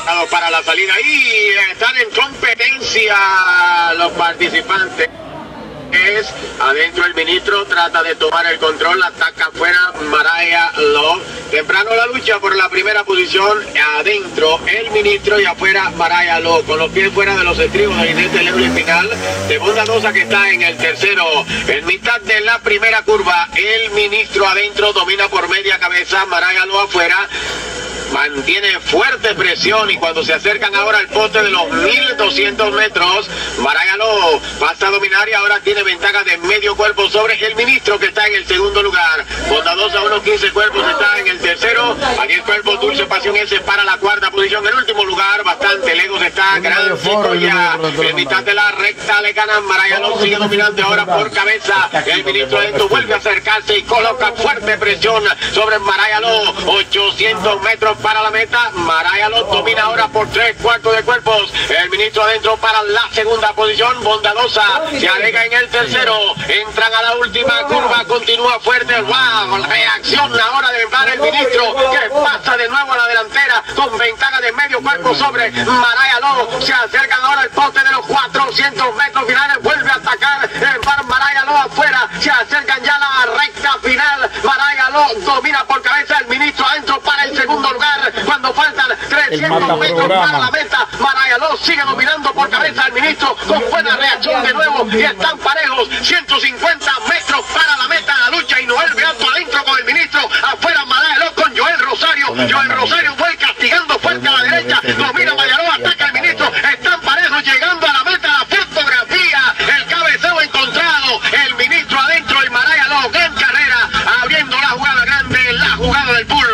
para la salida y están en competencia los participantes. Es adentro el ministro, trata de tomar el control, ataca afuera Mariah Love. Temprano la lucha por la primera posición, adentro el ministro y afuera Mariah Love, con los pies fuera de los estribos del jinete Lewis final de Bondadosa, que está en el tercero. En mitad de la primera curva, el ministro adentro domina por media cabeza, Mariah Love afuera. Mantiene fuerte presión y cuando se acercan ahora al poste de los 1200 metros, Mariah Love pasa a dominar y ahora tiene ventaja de medio cuerpo sobre el ministro, que está en el segundo lugar. Bondadosa, unos 15 cuerpos, está en el tercero. A 10 cuerpos, Dulce Pasión S para la cuarta posición. En último lugar, bastante lejos está Gran Secoya. En mitad de la recta le ganan. Mariah Love sigue dominante ahora por cabeza. El ministro adentro vuelve a acercarse y coloca fuerte presión sobre Mariah Love. 800 metros para la meta. Mariah Love domina ahora por 3/4 de cuerpos. El ministro adentro para la segunda posición. Bondadosa se alega en el tercero. Entran a la última curva. Continúa fuerte. ¡Wow! Reacción ahora de ver el ministro, que pasa de nuevo a la delantera con ventaja de medio cuerpo sobre Mariah Love. Se acercan ahora al poste de los 400 metros finales. Vuelve a atacar Mariah Love afuera. Se acercan ya a la recta final. Mariah Love domina por cabeza. El ministro adentro para el segundo lugar. Cuando faltan 300 metros para la meta, Mariah Love sigue dominando por cabeza al ministro con buena reacción de nuevo y están parejos. 150 metros para la meta, la lucha, y Noel Beato adentro con el ministro, afuera Mariah Love con Joel Rosario. Joel Rosario fue castigando fuerte a la derecha, domina Mariah Love, ataca al ministro, están parejos llegando a la meta. La fotografía, el cabeceo encontrado, el ministro adentro y Mariah Love en carrera, abriendo la jugada grande, la jugada del pool.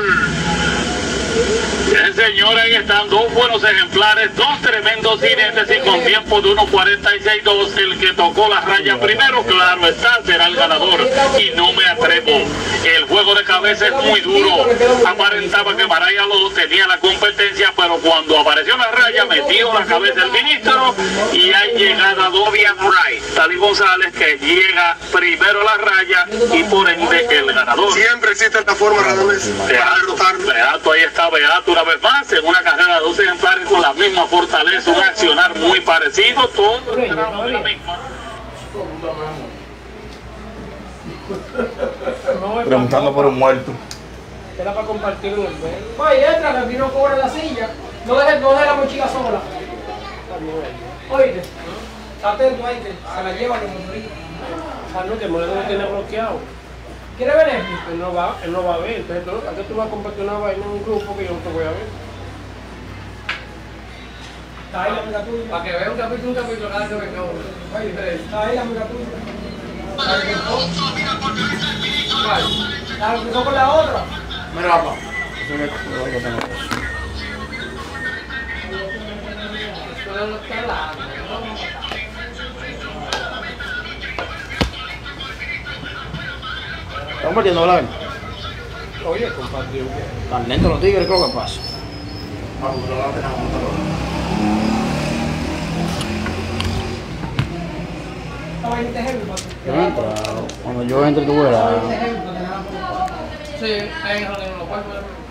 Bien, señores, ahí están dos buenos ejemplares, dos tremendos jinetes y con tiempo de 1:46.2. El que tocó la raya primero, claro está, será el ganador. Y no me atrevo. El juego de cabeza es muy duro. Aparentaba que Mariah Love tenía la competencia, pero cuando apareció la raya, metió la cabeza el ministro y hay llegada Dobian Wright. Talí González, que llega primero a la raya y por ende el ganador. Siempre existe esta forma, Radamés, para derrotar. Beato, ahí está Beato una vez más en una carrera de 2 ejemplares con la misma fortaleza, un accionar muy parecido, todo esperamos de la misma. Preguntando por un muerto. Era para compartirlo. Oye, entra, que no cobra la silla. No dejes la mochila sola. Oye, está atento ahí, que se la lleva de mochila. Ah, no, que Moreno lo tiene bloqueado. ¿Quiere ver esto? Él no va a ver. Entonces, ¿a qué tú vas a compartir una vaina en un grupo que yo no te voy a ver? Está ahí la amiga tuya. Para que vea un capítulo cada que venga uno. Oye, está ahí la amiga tuya. ¿La cruzó con la otra? Mira, papá. ¿Están partiendo, verdad? Oye, compartió. Tan lento los tigres, creo que pasa. Cuando yo entre, tú verás. Sí, ahí en los cuartos.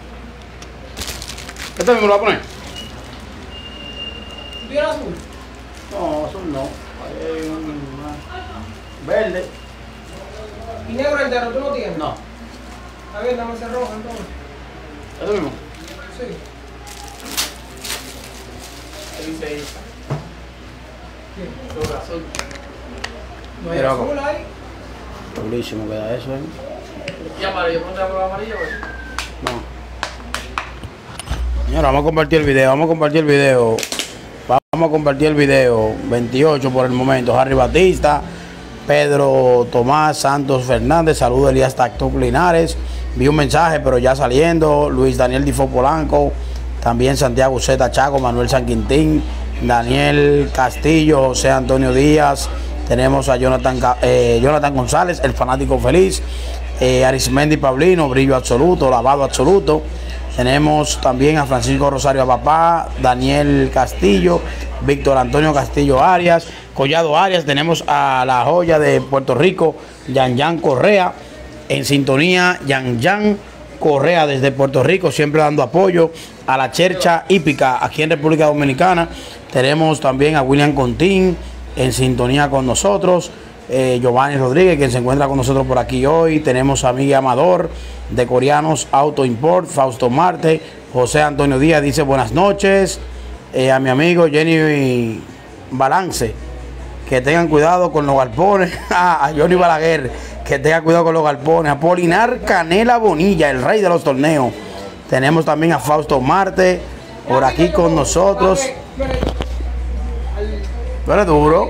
¿Este mismo lo va a poner? ¿Tú tienes azul? No, azul no. Ahí hay un verde. ¿Y negro entero tú no tienes? No. Está bien, dame ese rojo entonces. ¿Este mismo? Sí. ¿Qué dice ahí? ¿Qué? Sobre azul. ¿No hay azul ahí? Durísimo queda eso, ¿Y amarillo? ¿Ponte por amarillo, güey? No. Señora, vamos a compartir el video, Vamos a compartir el video. 28 por el momento. Harry Batista, Pedro Tomás Santos Fernández, saludos Elías Tacto Linares. Vi un mensaje, pero ya saliendo. Luis Daniel Difo Polanco, también Santiago Zeta Chaco, Manuel San Quintín, Daniel Castillo, José Antonio Díaz. Tenemos a Jonathan González, el fanático feliz. Arismendi Paulino, brillo absoluto, lavado absoluto. Tenemos también a Francisco Rosario Papá, Daniel Castillo, Víctor Antonio Castillo Arias, Collado Arias. Tenemos a la joya de Puerto Rico, Yan Correa. En sintonía, Yan Correa desde Puerto Rico, siempre dando apoyo a la Chercha Hípica aquí en República Dominicana. Tenemos también a William Contín en sintonía con nosotros. Giovanni Rodríguez, quien se encuentra con nosotros por aquí hoy. Tenemos a Miguel Amador de Coreanos Auto Import, Fausto Marte, José Antonio Díaz dice buenas noches. A mi amigo Jenny Balance, que tengan cuidado con los galpones. A Johnny Balaguer, que tenga cuidado con los galpones. A Polinar Canela Bonilla, el rey de los torneos. Tenemos también a Fausto Marte por aquí con nosotros. Pero duro.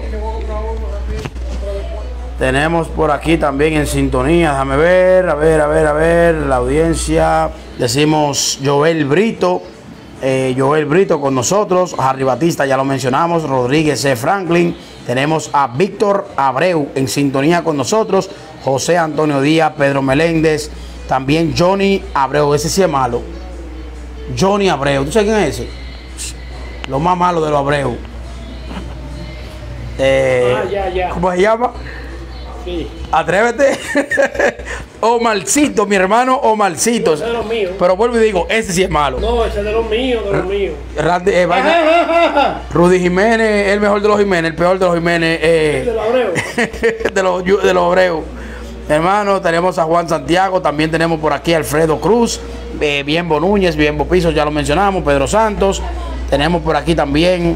Tenemos por aquí también en sintonía, déjame ver, a ver, la audiencia. Decimos Joel Brito con nosotros, Harry Batista ya lo mencionamos, Rodríguez C. Franklin. Tenemos a Víctor Abreu en sintonía con nosotros, José Antonio Díaz, Pedro Meléndez, también Johnny Abreu, ese sí es malo. Johnny Abreu, ¿tú sabes quién es ese? Lo más malo de los Abreu. ¿Cómo se llama? Sí. Atrévete. Omarcito, mi hermano Omarcito. Ese es de los míos. Pero vuelvo y digo, ese sí es malo. No, ese es de los míos, Rudy Jiménez, el mejor de los Jiménez, el peor de los Jiménez. De los Abreu. de los Abreu. Hermano, tenemos a Juan Santiago, también tenemos por aquí a Alfredo Cruz, Bienbo Núñez, Bienbo Piso, ya lo mencionamos, Pedro Santos. Tenemos por aquí también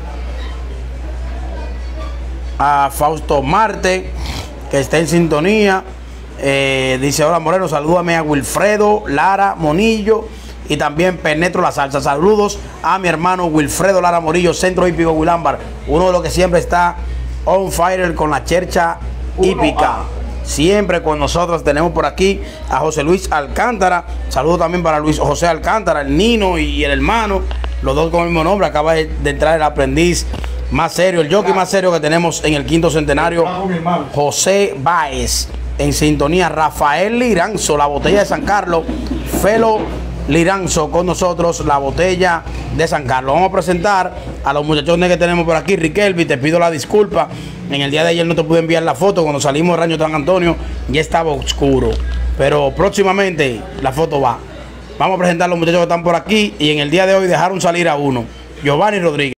a Fausto Marte, que está en sintonía. Dice hola Moreno, salúdame a Wilfredo Lara Monillo y también Penetro la Salsa. Saludos a mi hermano Wilfredo Lara Monillo, Centro Hípico Wilámbar, uno de los que siempre está on fire con la Chercha Hípica. Siempre con nosotros. Tenemos por aquí a José Luis Alcántara. Saludos también para Luis José Alcántara, el Nino y el hermano, los dos con el mismo nombre. Acaba de entrar el aprendiz más serio, el jockey más serio que tenemos en el quinto centenario, José Báez. En sintonía, Rafael Liranzo, la botella de San Carlos. Felo Liranzo con nosotros, la botella de San Carlos. Vamos a presentar a los muchachones que tenemos por aquí. Riquelme, te pido la disculpa. En el día de ayer no te pude enviar la foto. Cuando salimos de Rancho San Antonio ya estaba oscuro. Pero próximamente la foto va. Vamos a presentar a los muchachos que están por aquí. Y en el día de hoy dejaron salir a uno. Giovanni Rodríguez.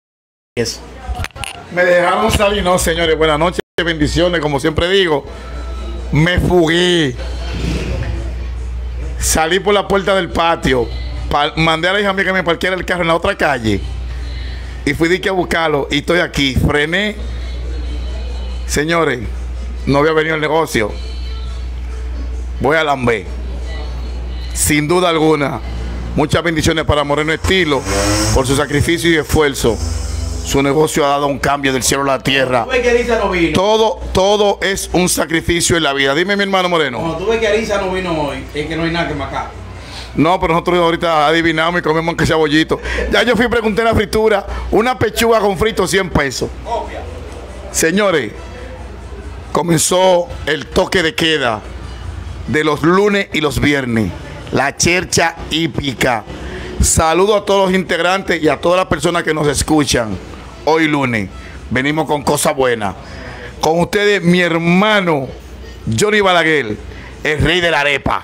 Me dejaron salir, no señores, buenas noches, bendiciones, como siempre digo. Me fugué. Salí por la puerta del patio. Mandé a la hija mía que me parqueara el carro en la otra calle. Y fui a buscarlo. Y estoy aquí. Frené. Señores, no había venido el negocio. Voy a Lambé. Sin duda alguna. Muchas bendiciones para Moreno Estilo por su sacrificio y esfuerzo. Su negocio ha dado un cambio del cielo a la tierra. ¿Tú ves que Arisa no vino? Todo es un sacrificio en la vida. Dime, mi hermano Moreno. Cuando tú ves que Arisa no vino hoy, es que no hay nada que marcar. No, pero nosotros ahorita adivinamos y comemos aunque sea bollito. Ya yo fui y pregunté en la fritura, una pechuga con frito 100 pesos. Señores, comenzó el toque de queda de los lunes y los viernes. La Chercha Hípica. Saludo a todos los integrantes y a todas las personas que nos escuchan. Hoy lunes venimos con cosas buenas. Con ustedes, mi hermano Johnny Balaguer, el rey de la arepa.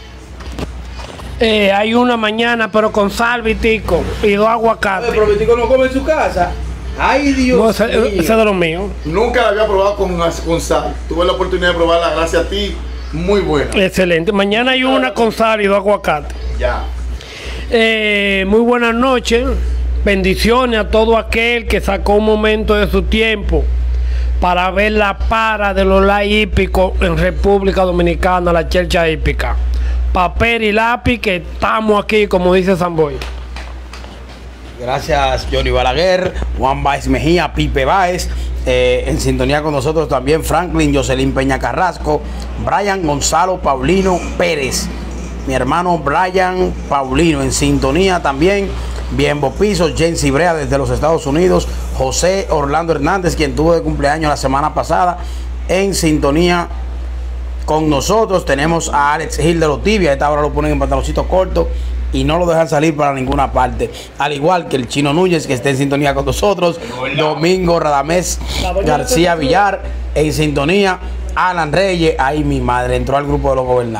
Hay una mañana, pero con sal, Vitico, y dos aguacates. Pero Vitico no come en su casa. Ay, Dios No, ese es de los míos. Nunca la había probado con sal. Tuve la oportunidad de probarla gracias a ti. Muy buena. Excelente. Mañana hay una con sal y dos aguacates. Ya. Muy buenas noches. Bendiciones a todo aquel que sacó un momento de su tiempo para ver la para de los live hípicos en República Dominicana, la Chercha Hípica. Papel y lápiz, que estamos aquí, como dice Samboy. Gracias, Johnny Balaguer, Juan Baez Mejía, Pipe Baez. En sintonía con nosotros también Franklin, Jocelyn Peña Carrasco, Brian Gonzalo Paulino Pérez. Mi hermano Brian Paulino en sintonía también. Bienbo Piso, Jensi Brea desde los Estados Unidos. José Orlando Hernández, quien tuvo de cumpleaños la semana pasada, en sintonía con nosotros. Tenemos a Alex Gil de los Tibias. A esta hora lo ponen en pantaloncito corto y no lo dejan salir para ninguna parte. Al igual que el Chino Núñez, que está en sintonía con nosotros. Domingo Radamés García Villar en sintonía. Alan Reyes, ahí mi madre, entró al grupo de los gobernados.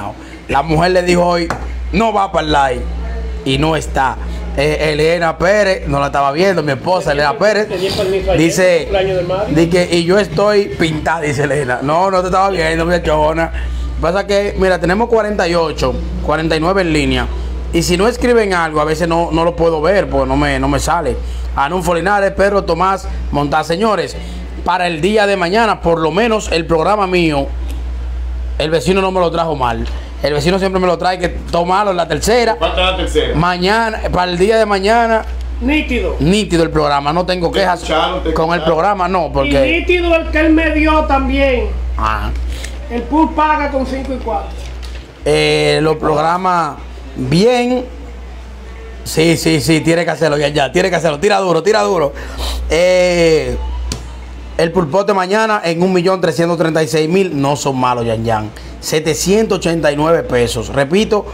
La mujer le dijo hoy, no va para el live. Y no está. Elena Pérez, no la estaba viendo, mi esposa, Elena Pérez. Dice, y yo estoy pintada, dice Elena. No, no te estaba viendo, muchachona. Pasa que, mira, tenemos 48, 49 en línea. Y si no escriben algo, a veces no lo puedo ver, porque no me sale. Anunfo Linares, Pedro Tomás Montaz. Señores, para el día de mañana, por lo menos el programa mío, el vecino no me lo trajo mal. El vecino siempre me lo trae que tomarlo en la tercera. Falta la tercera. Mañana, para el día de mañana. Nítido. Nítido el programa, no tengo quejas con el programa, no, porque. Y nítido el que él me dio también. Ajá. El pool paga con 5 y 4. Los programas bien. Sí, tiene que hacerlo ya, tiene que hacerlo. Tira duro. El pulpote mañana en 1.336.000. No son malos, Yan. 789 pesos. Repito,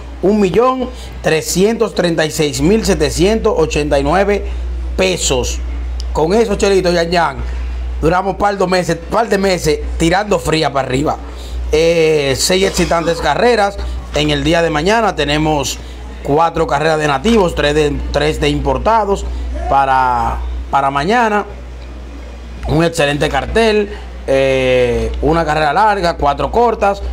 1.336.789 pesos. Con esos chelitos, Yan, duramos par de meses tirando fría para arriba. 6 excitantes carreras. En el día de mañana tenemos 4 carreras de nativos, 3 de importados para mañana. Un excelente cartel, una carrera larga, 4 cortas.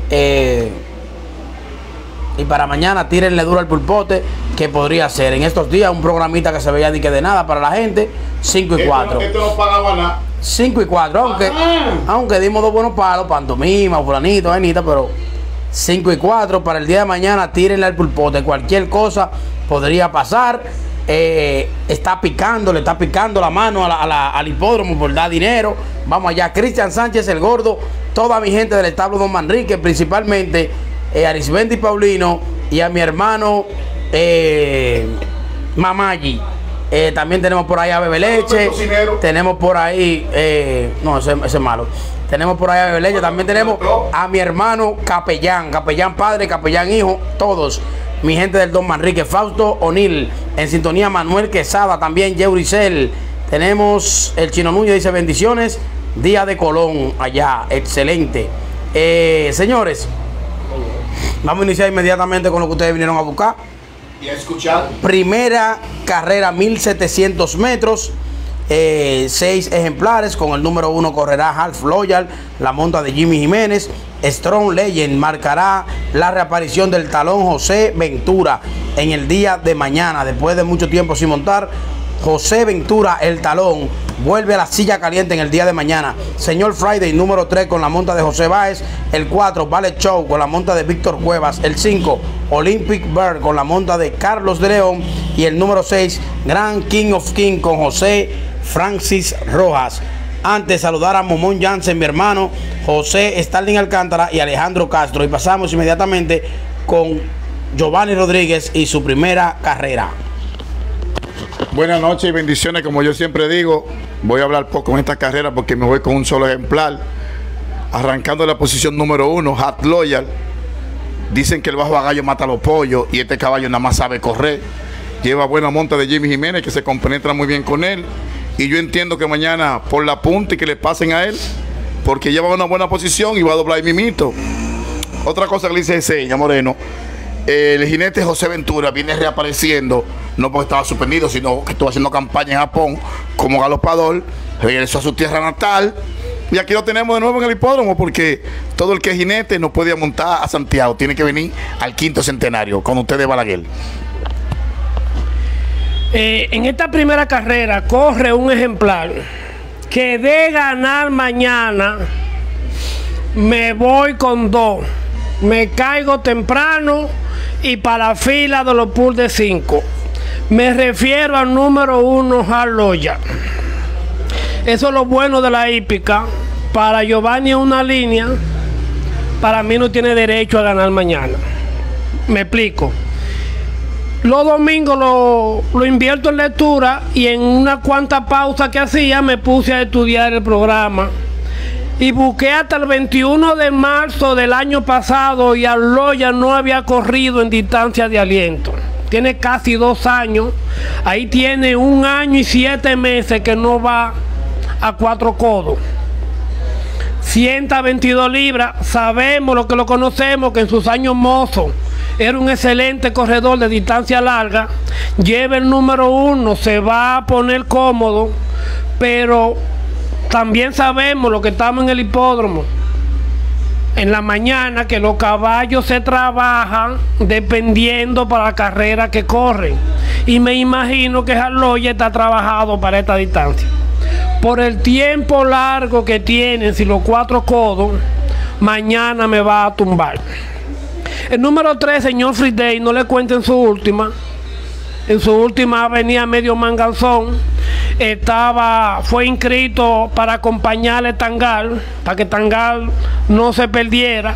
Y para mañana tírenle duro al pulpote, que podría ser en estos días un programita que se veía de nada para la gente. 5 y 4. Esto no pagaba nada. 5 y 4, aunque dimos 2 buenos palos, pantomima, fulanito, vainita, pero 5 y 4 para el día de mañana, tírenle al pulpote. Cualquier cosa podría pasar. Está picando, le está picando la mano al hipódromo por dar dinero. Vamos allá, Cristian Sánchez el Gordo, toda mi gente del establo Don Manrique, principalmente Arismendi Paulino y a mi hermano Mamayi. También tenemos por ahí a Bebe Leche. Tenemos por ahí, no, ese es malo. Tenemos por ahí a Bebe Leche. También tenemos a mi hermano Capellán padre, Capellán hijo, todos. Mi gente del Don Manrique, Fausto O'Neill, en sintonía Manuel Quesada, también Yeuricel. Tenemos el Chino Núñez, dice bendiciones. Día de Colón, allá, excelente. Señores, vamos a iniciar inmediatamente con lo que ustedes vinieron a buscar. Y a escuchar. Primera carrera, 1700 metros. 6 ejemplares. Con el número 1 correrá Half Loyal, la monta de Jimmy Jiménez. Strong Legend marcará la reaparición del talón José Ventura en el día de mañana. Después de mucho tiempo sin montar, José Ventura, el talón, vuelve a la silla caliente en el día de mañana. Señor Friday, número 3 con la monta de José Báez. El 4, Ballet Show con la monta de Víctor Cuevas. El 5, Olympic Bird con la monta de Carlos de León. Y el número 6, Grand King of King con José Francis Rojas. Antes saludar a Momón Jansen, mi hermano, José Starling Alcántara y Alejandro Castro. Y pasamos inmediatamente con Giovanni Rodríguez y su primera carrera. Buenas noches y bendiciones. Como yo siempre digo, voy a hablar poco en esta carrera porque me voy con un solo ejemplar. Arrancando la posición número 1, Half Loyal. Dicen que el bajo agallo mata a los pollos y este caballo nada más sabe correr. Lleva buena monta de Jimmy Jiménez, que se compenetra muy bien con él. Y yo entiendo que mañana por la punta y que le pasen a él, porque lleva una buena posición y va a doblar el mimito. Otra cosa que le dice Seña Moreno, el jinete José Ventura viene reapareciendo, no porque estaba suspendido, sino que estuvo haciendo campaña en Japón como galopador, regresó a su tierra natal. Y aquí lo tenemos de nuevo en el hipódromo, porque todo el que es jinete no puede montar a Santiago, tiene que venir al 5º centenario con ustedes, Balaguer. En esta primera carrera corre un ejemplar que de ganar mañana me voy con 2, me caigo temprano y para la fila de los pools de 5. Me refiero al número 1, Half Loyal. Eso es lo bueno de la hípica. Para Giovanni una línea, para mí no tiene derecho a ganar mañana. Me explico. Los domingos lo invierto en lectura y en una cuanta pausa que hacía me puse a estudiar el programa. Y busqué hasta el 21 de marzo del año pasado y Half Loyal no había corrido en distancia de aliento. Tiene casi 2 años. Ahí tiene 1 año y 7 meses que no va a 4 codos. 122 libras. Sabemos lo que lo conocemos, que en sus años mozos era un excelente corredor de distancia larga. Lleva el número 1, se va a poner cómodo, pero también sabemos lo que estamos en el hipódromo en la mañana, que los caballos se trabajan dependiendo para la carrera que corren, y me imagino que Harloya está trabajado para esta distancia. Por el tiempo largo que tienen, si los 4 codos, mañana me va a tumbar. El número 3, señor Friday, no le cuenten su última. En su última venía medio manganzón. Fue inscrito para acompañarle a Tangal, para que Tangal no se perdiera.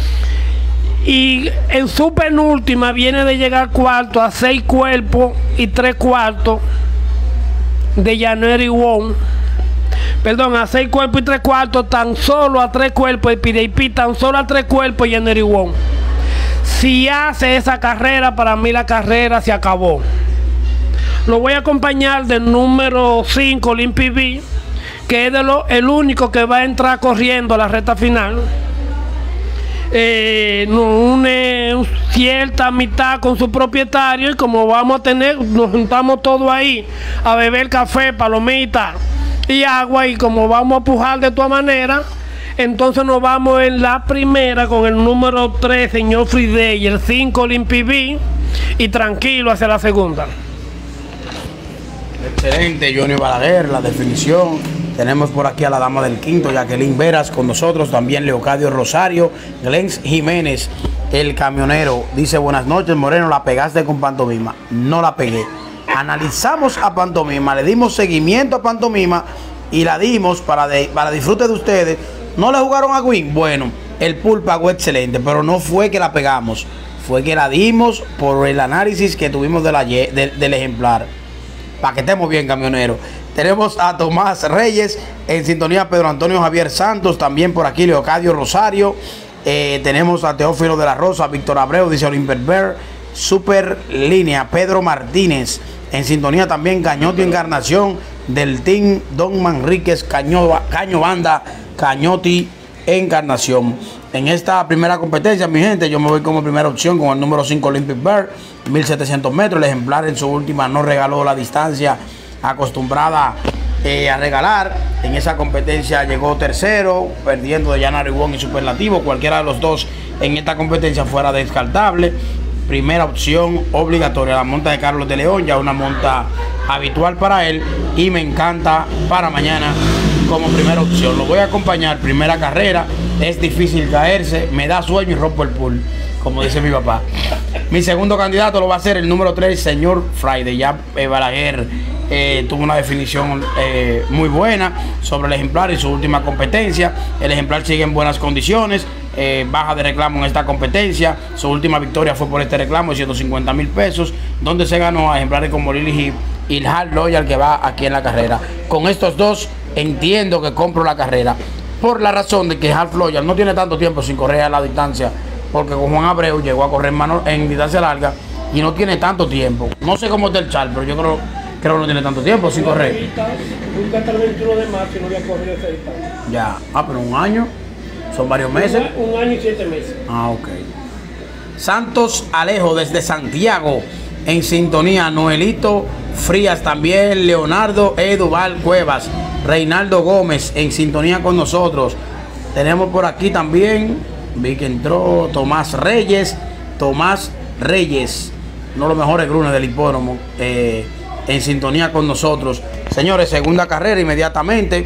Y en su penúltima viene de llegar cuarto a 6 cuerpos y 3 cuartos de January Wong. Perdón, a 6 cuerpos y 3 cuartos, tan solo a 3 cuerpos de PDP, tan solo a 3 cuerpos de January Wong. Si hace esa carrera, para mí la carrera se acabó. Lo voy a acompañar del número 5, Limpy B, que es el único que va a entrar corriendo a la recta final. Une cierta amistad con su propietario, y como vamos a tener, nos juntamos todos ahí a beber café, palomita y agua, y como vamos a pujar de todas maneras, entonces nos vamos en la primera con el número 3, señor Friday, y el 5, Limpy B, y tranquilo hacia la segunda. Excelente, Johnny Balaguer, la definición. Tenemos por aquí a la dama del quinto, Jacqueline Veras, con nosotros también Leocadio Rosario, Glenn Jiménez, el camionero. Dice: buenas noches, Moreno, la pegaste con Pantomima. No la pegué. Analizamos a Pantomima, le dimos seguimiento a Pantomima y la dimos para disfrute de ustedes. ¿No le jugaron a Win? Bueno, el pool pagó excelente, pero no fue que la pegamos, fue que la dimos por el análisis que tuvimos del ejemplar. Para que estemos bien, camionero. Tenemos a Tomás Reyes en sintonía, Pedro Antonio Javier Santos, también por aquí Leocadio Rosario. Tenemos a Teófilo de la Rosa, Víctor Abreu, dice Olimper Super Línea, Pedro Martínez en sintonía también, Cañoti Encarnación del Team Don Manríquez, Caño Banda, Cañoti Encarnación. En esta primera competencia, mi gente, yo me voy como primera opción con el número 5, Olympic Bear, 1700 metros. El ejemplar en su última no regaló la distancia acostumbrada a regalar. En esa competencia llegó tercero, perdiendo de January Wong y Superlativo. Cualquiera de los dos en esta competencia fuera descartable. Primera opción obligatoria, la monta de Carlos de León, ya una monta habitual para él, y me encanta para mañana como primera opción. Lo voy a acompañar, primera carrera, es difícil caerse, me da sueño y rompo el pool, como dice mi papá. Mi segundo candidato lo va a ser el número 3, señor Friday. Ya Balaguer tuvo una definición muy buena sobre el ejemplar y su última competencia. El ejemplar sigue en buenas condiciones, baja de reclamo en esta competencia. Su última victoria fue por este reclamo de 150,000 pesos, donde se ganó a ejemplares como Lily Hip y el Harloya, que va aquí en la carrera. Con estos dos entiendo que compro la carrera, por la razón de que Harloya no tiene tanto tiempo sin correr a la distancia, porque con Juan Abreu llegó a correr en distancia larga y no tiene tanto tiempo. No sé cómo está el Char, pero yo creo que no tiene tanto tiempo sin correr. Nunca hasta el 21 de marzo no había corrido esa distancia. Ya, pero un año, son varios meses. Un año y 7 meses. Ah, ok. Santos Alejo desde Santiago en sintonía, Noelito Frías también, Leonardo Eduval Cuevas, Reinaldo Gómez en sintonía con nosotros. Tenemos por aquí también, vi que entró Tomás Reyes, uno de los mejores grunes del hipódromo, en sintonía con nosotros. Señores, segunda carrera inmediatamente,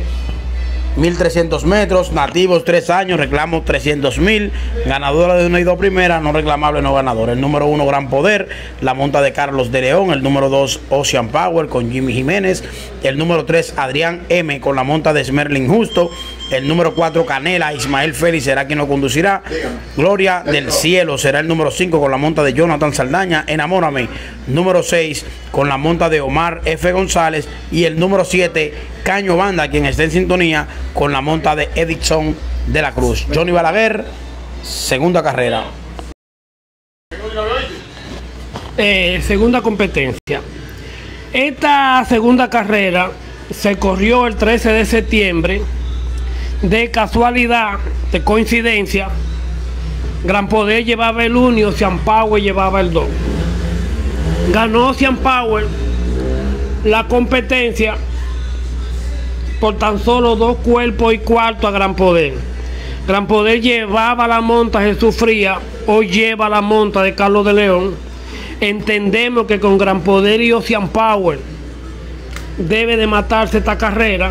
1300 metros, nativos 3 años, reclamo 300,000, ganadora de 1 y 2 primeras, no reclamable, no ganador. El número 1, Gran Poder, la monta de Carlos de León. El número 2, Ocean Power con Jimmy Jiménez. El número 3, Adrián M con la monta de Smerlin Justo. El número 4, Canela, Ismael Félix será quien lo conducirá. Gloria del Cielo será el número 5 con la monta de Jonathan Saldaña. Enamórame, número 6 con la monta de Omar F. González. Y el número 7, Caño Banda, quien está en sintonía con la monta de Edison de la Cruz. Johnny Balaguer, segunda carrera. Segunda competencia. Esta segunda carrera se corrió el 13 de septiembre. de casualidad, de coincidencia, Gran Poder llevaba el 1 y Ocean Power llevaba el 2. Ganó Ocean Power la competencia por tan solo 2 cuerpos y cuarto a Gran Poder. Gran Poder llevaba la monta Jesús Frías, hoy lleva la monta de Carlos de León. Entendemos que con Gran Poder y Ocean Power debe de matarse esta carrera,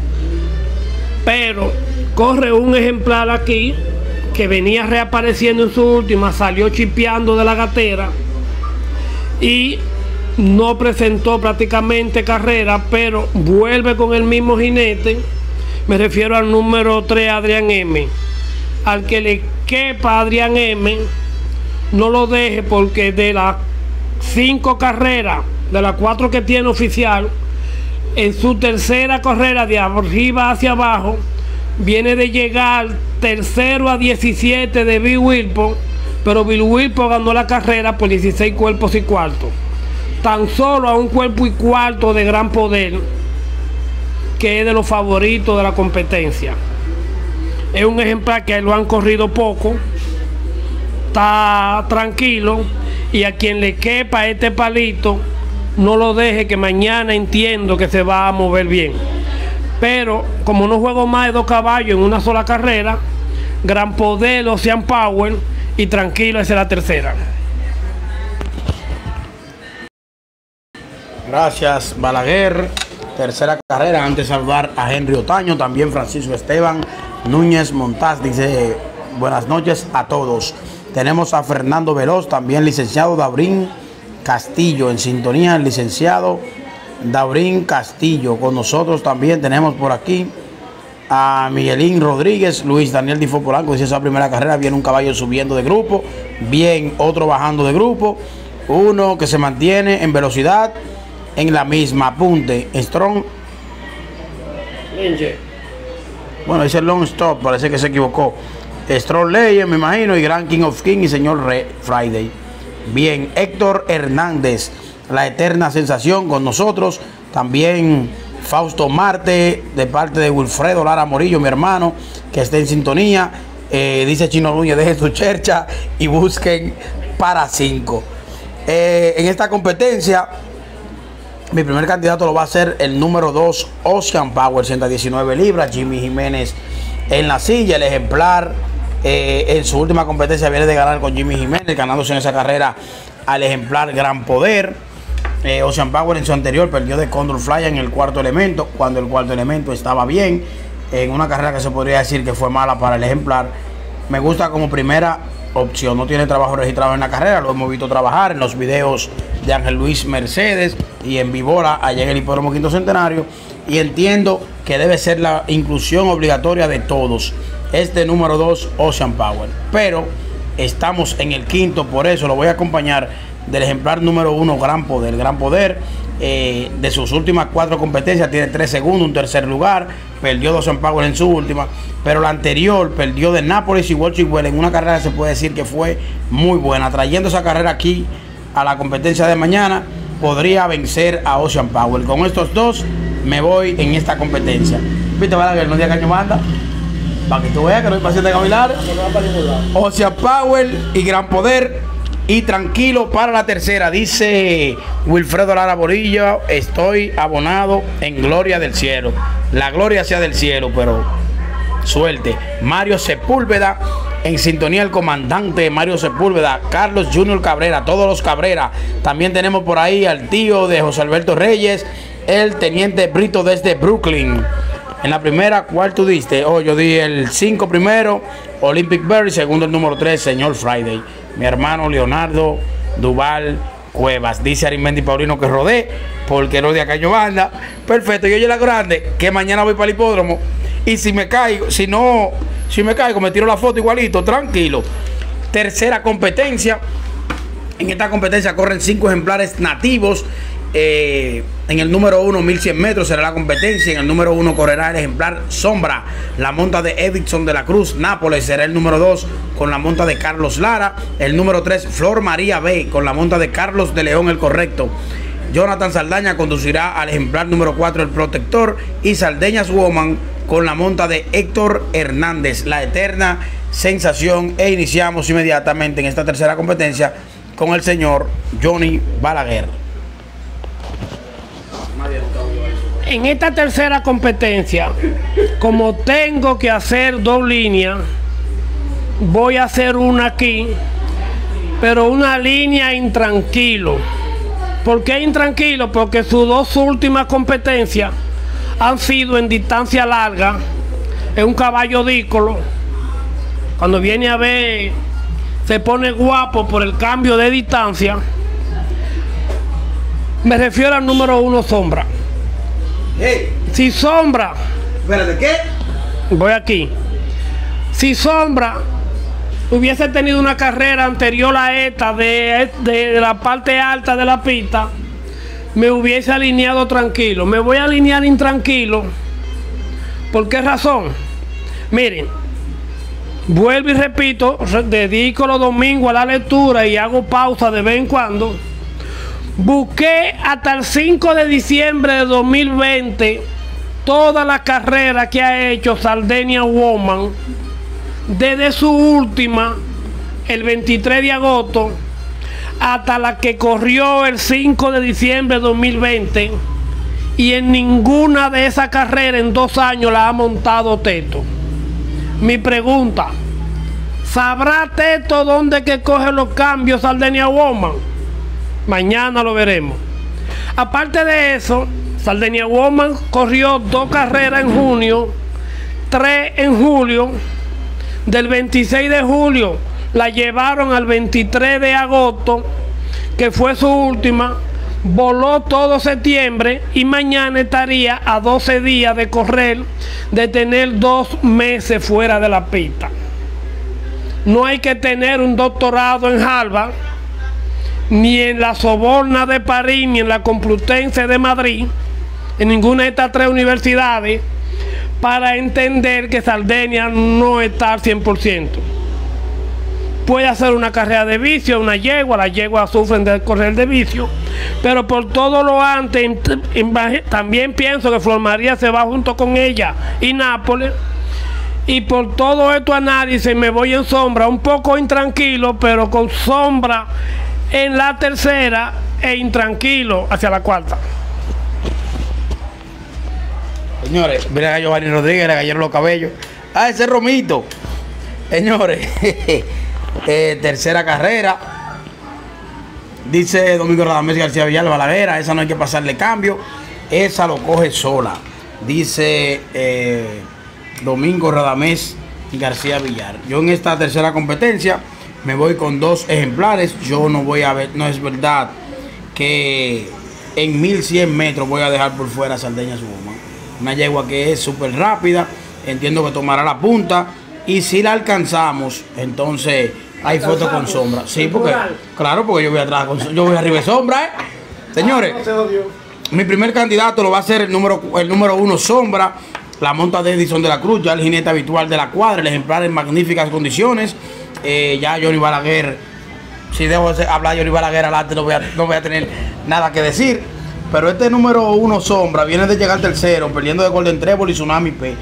pero corre un ejemplar aquí que venía reapareciendo en su última, salió chipeando de la gatera y no presentó prácticamente carrera, pero vuelve con el mismo jinete. Me refiero al número 3, Adrián M. Al que le quepa Adrián M, no lo deje, porque de las 5 carreras, de las 4 que tiene oficial, en su tercera carrera de arriba hacia abajo, viene de llegar tercero a 17 de Bill Wilpo, pero Bill Wilpo ganó la carrera por 16 cuerpos y cuarto. Tan solo a un cuerpo y cuarto de Gran Poder, que es de los favoritos de la competencia. Es un ejemplar que lo han corrido poco, está tranquilo, y a quien le quepa este palito, no lo deje, que mañana entiendo que se va a mover bien. Pero como no juego más de 2 caballos en una sola carrera, Gran Poder, Ocean Power y tranquilo, esa es la tercera. Gracias, Balaguer. Tercera carrera. Antes de saludar a Henry Otaño, también Francisco Esteban Núñez Montaz dice buenas noches a todos. Tenemos a Fernando Veloz, también licenciado Daurín Castillo en sintonía, el licenciado Daurín Castillo. Con nosotros también tenemos por aquí a Miguelín Rodríguez. Luis Daniel Difo Polanco dice: esa primera carrera viene un caballo subiendo de grupo, bien otro bajando de grupo, uno que se mantiene en velocidad en la misma. Apunte Strong, bueno, dice Long Stop, parece que se equivocó. Strong Legend, me imagino, y Grand King of King y señor Friday. Bien, Héctor Hernández, la eterna sensación, con nosotros. También Fausto Marte, de parte de Wilfredo Lara Morillo, mi hermano, que está en sintonía. Dice Chino Núñez: dejen su chercha y busquen para 5. En esta competencia, mi primer candidato lo va a ser el número 2, Ocean Power, 119 libras. Jimmy Jiménez en la silla, el ejemplar. En su última competencia viene de ganar con Jimmy Jiménez, ganándose en esa carrera al ejemplar Gran Poder. Ocean Power en su anterior perdió de Condor Fly en el cuarto elemento, cuando el cuarto elemento estaba bien, en una carrera que se podría decir que fue mala para el ejemplar. Me gusta como primera opción, no tiene trabajo registrado en la carrera, lo hemos visto trabajar en los videos de Ángel Luis Mercedes y en Vivora allá en el Hipódromo Quinto Centenario, y entiendo que debe ser la inclusión obligatoria de todos este número 2, Ocean Power, pero estamos en el quinto, por eso lo voy a acompañar del ejemplar número 1, Gran Poder. Gran Poder, de sus últimas 4 competencias, tiene 3 segundos, un tercer lugar, perdió 2 Ocean Power en su última, pero la anterior perdió de Nápoles y Walchingwell en una carrera que se puede decir que fue muy buena. Trayendo esa carrera aquí a la competencia de mañana, podría vencer a Ocean Power. Con estos dos me voy en esta competencia. ¿Viste, Balaguer? No día caño manda, para que tú veas que no hay paciente de caminar. Ocean Power y Gran Poder, y tranquilo para la tercera. Dice Wilfredo Lara Morillo: estoy abonado en gloria del cielo. La gloria sea del cielo, pero suerte. Mario Sepúlveda en sintonía, el comandante Mario Sepúlveda, Carlos Junior Cabrera, todos los Cabrera. También tenemos por ahí al tío de José Alberto Reyes, el teniente Brito desde Brooklyn. En la primera, ¿cuál tú diste? Oh, yo di el 5 primero, Olympic Berry. Segundo, el número 3, señor Friday. Mi hermano Leonardo Duval Cuevas. Dice Arimendi Paulino que rodé porque no de acá yo banda. Perfecto, yo oye la grande, que mañana voy para el hipódromo. Y si me caigo, si me caigo, me tiro la foto igualito, tranquilo. Tercera competencia. En esta competencia corren 5 ejemplares nativos. En el número 1, 1100 metros será la competencia. En el número 1 correrá el ejemplar Sombra, la monta de Edison de la Cruz. Nápoles será el número 2 con la monta de Carlos Lara. El número 3, Flor María B, con la monta de Carlos de León el Correcto. Jonathan Saldaña conducirá al ejemplar número 4, el Protector, y Saldeñas Woman con la monta de Héctor Hernández, la eterna sensación. E iniciamos inmediatamente en esta tercera competencia con el señor Johnny Balaguer. En esta tercera competencia, como tengo que hacer 2 líneas, voy a hacer una aquí, pero una línea intranquilo. ¿Por qué intranquilo? Porque sus 2 últimas competencias han sido en distancia larga. Es un caballo dícolo. Cuando viene a ver, se pone guapo por el cambio de distancia. Me refiero al número 1, Sombra. Hey. Si Sombra... ¿Espérate, qué? Voy aquí. Si Sombra hubiese tenido una carrera anterior a esta de la parte alta de la pista, me hubiese alineado tranquilo. Me voy a alinear intranquilo. ¿Por qué razón? Miren, vuelvo y repito, dedico los domingos a la lectura y hago pausa de vez en cuando. Busqué hasta el 5 de diciembre de 2020 todas las carreras que ha hecho Saldeñas Woman, desde su última, el 23 de agosto, hasta la que corrió el 5 de diciembre de 2020, y en ninguna de esas carreras en 2 años la ha montado Teto. Mi pregunta, ¿sabrá Teto dónde que coge los cambios Saldeñas Woman? Mañana lo veremos. Aparte de eso, Saldeñas Woman corrió 2 carreras en junio, 3 en julio. Del 26 de julio la llevaron al 23 de agosto, que fue su última. Voló todo septiembre y mañana estaría a 12 días de correr, de tener 2 meses fuera de la pista. No hay que tener un doctorado en Harvard, ni en la Sorbona de París, ni en la Complutense de Madrid, en ninguna de estas 3 universidades, para entender que Saldeñas no está al 100%. Puede hacer una carrera de vicio, una yegua, las yeguas sufren de correr de vicio, pero por todo lo antes, también pienso que Flor María se va junto con ella y Nápoles, y por todo este análisis me voy en Sombra, un poco intranquilo, pero con Sombra en la tercera e intranquilo hacia la cuarta. Señores, mira a Giovanni Rodríguez, le cayeron los cabellos. Ah, ese Romito. Señores, tercera carrera. Dice Domingo Radamés García Villar Balaguer, esa no hay que pasarle cambio, esa lo coge sola. Dice Domingo Radamés García Villar. Yo en esta tercera competencia me voy con 2 ejemplares. Yo no voy a ver, no es verdad que en 1100 metros voy a dejar por fuera a Saldeñas Woman. Una yegua que es súper rápida, entiendo que tomará la punta, y si la alcanzamos, entonces hay fotos con Sombra. Sí, porque, claro, porque yo voy atrás, yo voy arriba de Sombra, Señores, mi primer candidato lo va a ser el número 1, Sombra, la monta de Edison de la Cruz, ya el jinete habitual de la cuadra, el ejemplar en magníficas condiciones. Ya Johnny Balaguer, si debo hablar de Johnny Balaguer adelante, no voy a tener nada que decir. Pero este número 1, Sombra, viene de llegar tercero, perdiendo de Golden Treble y Tsunami P.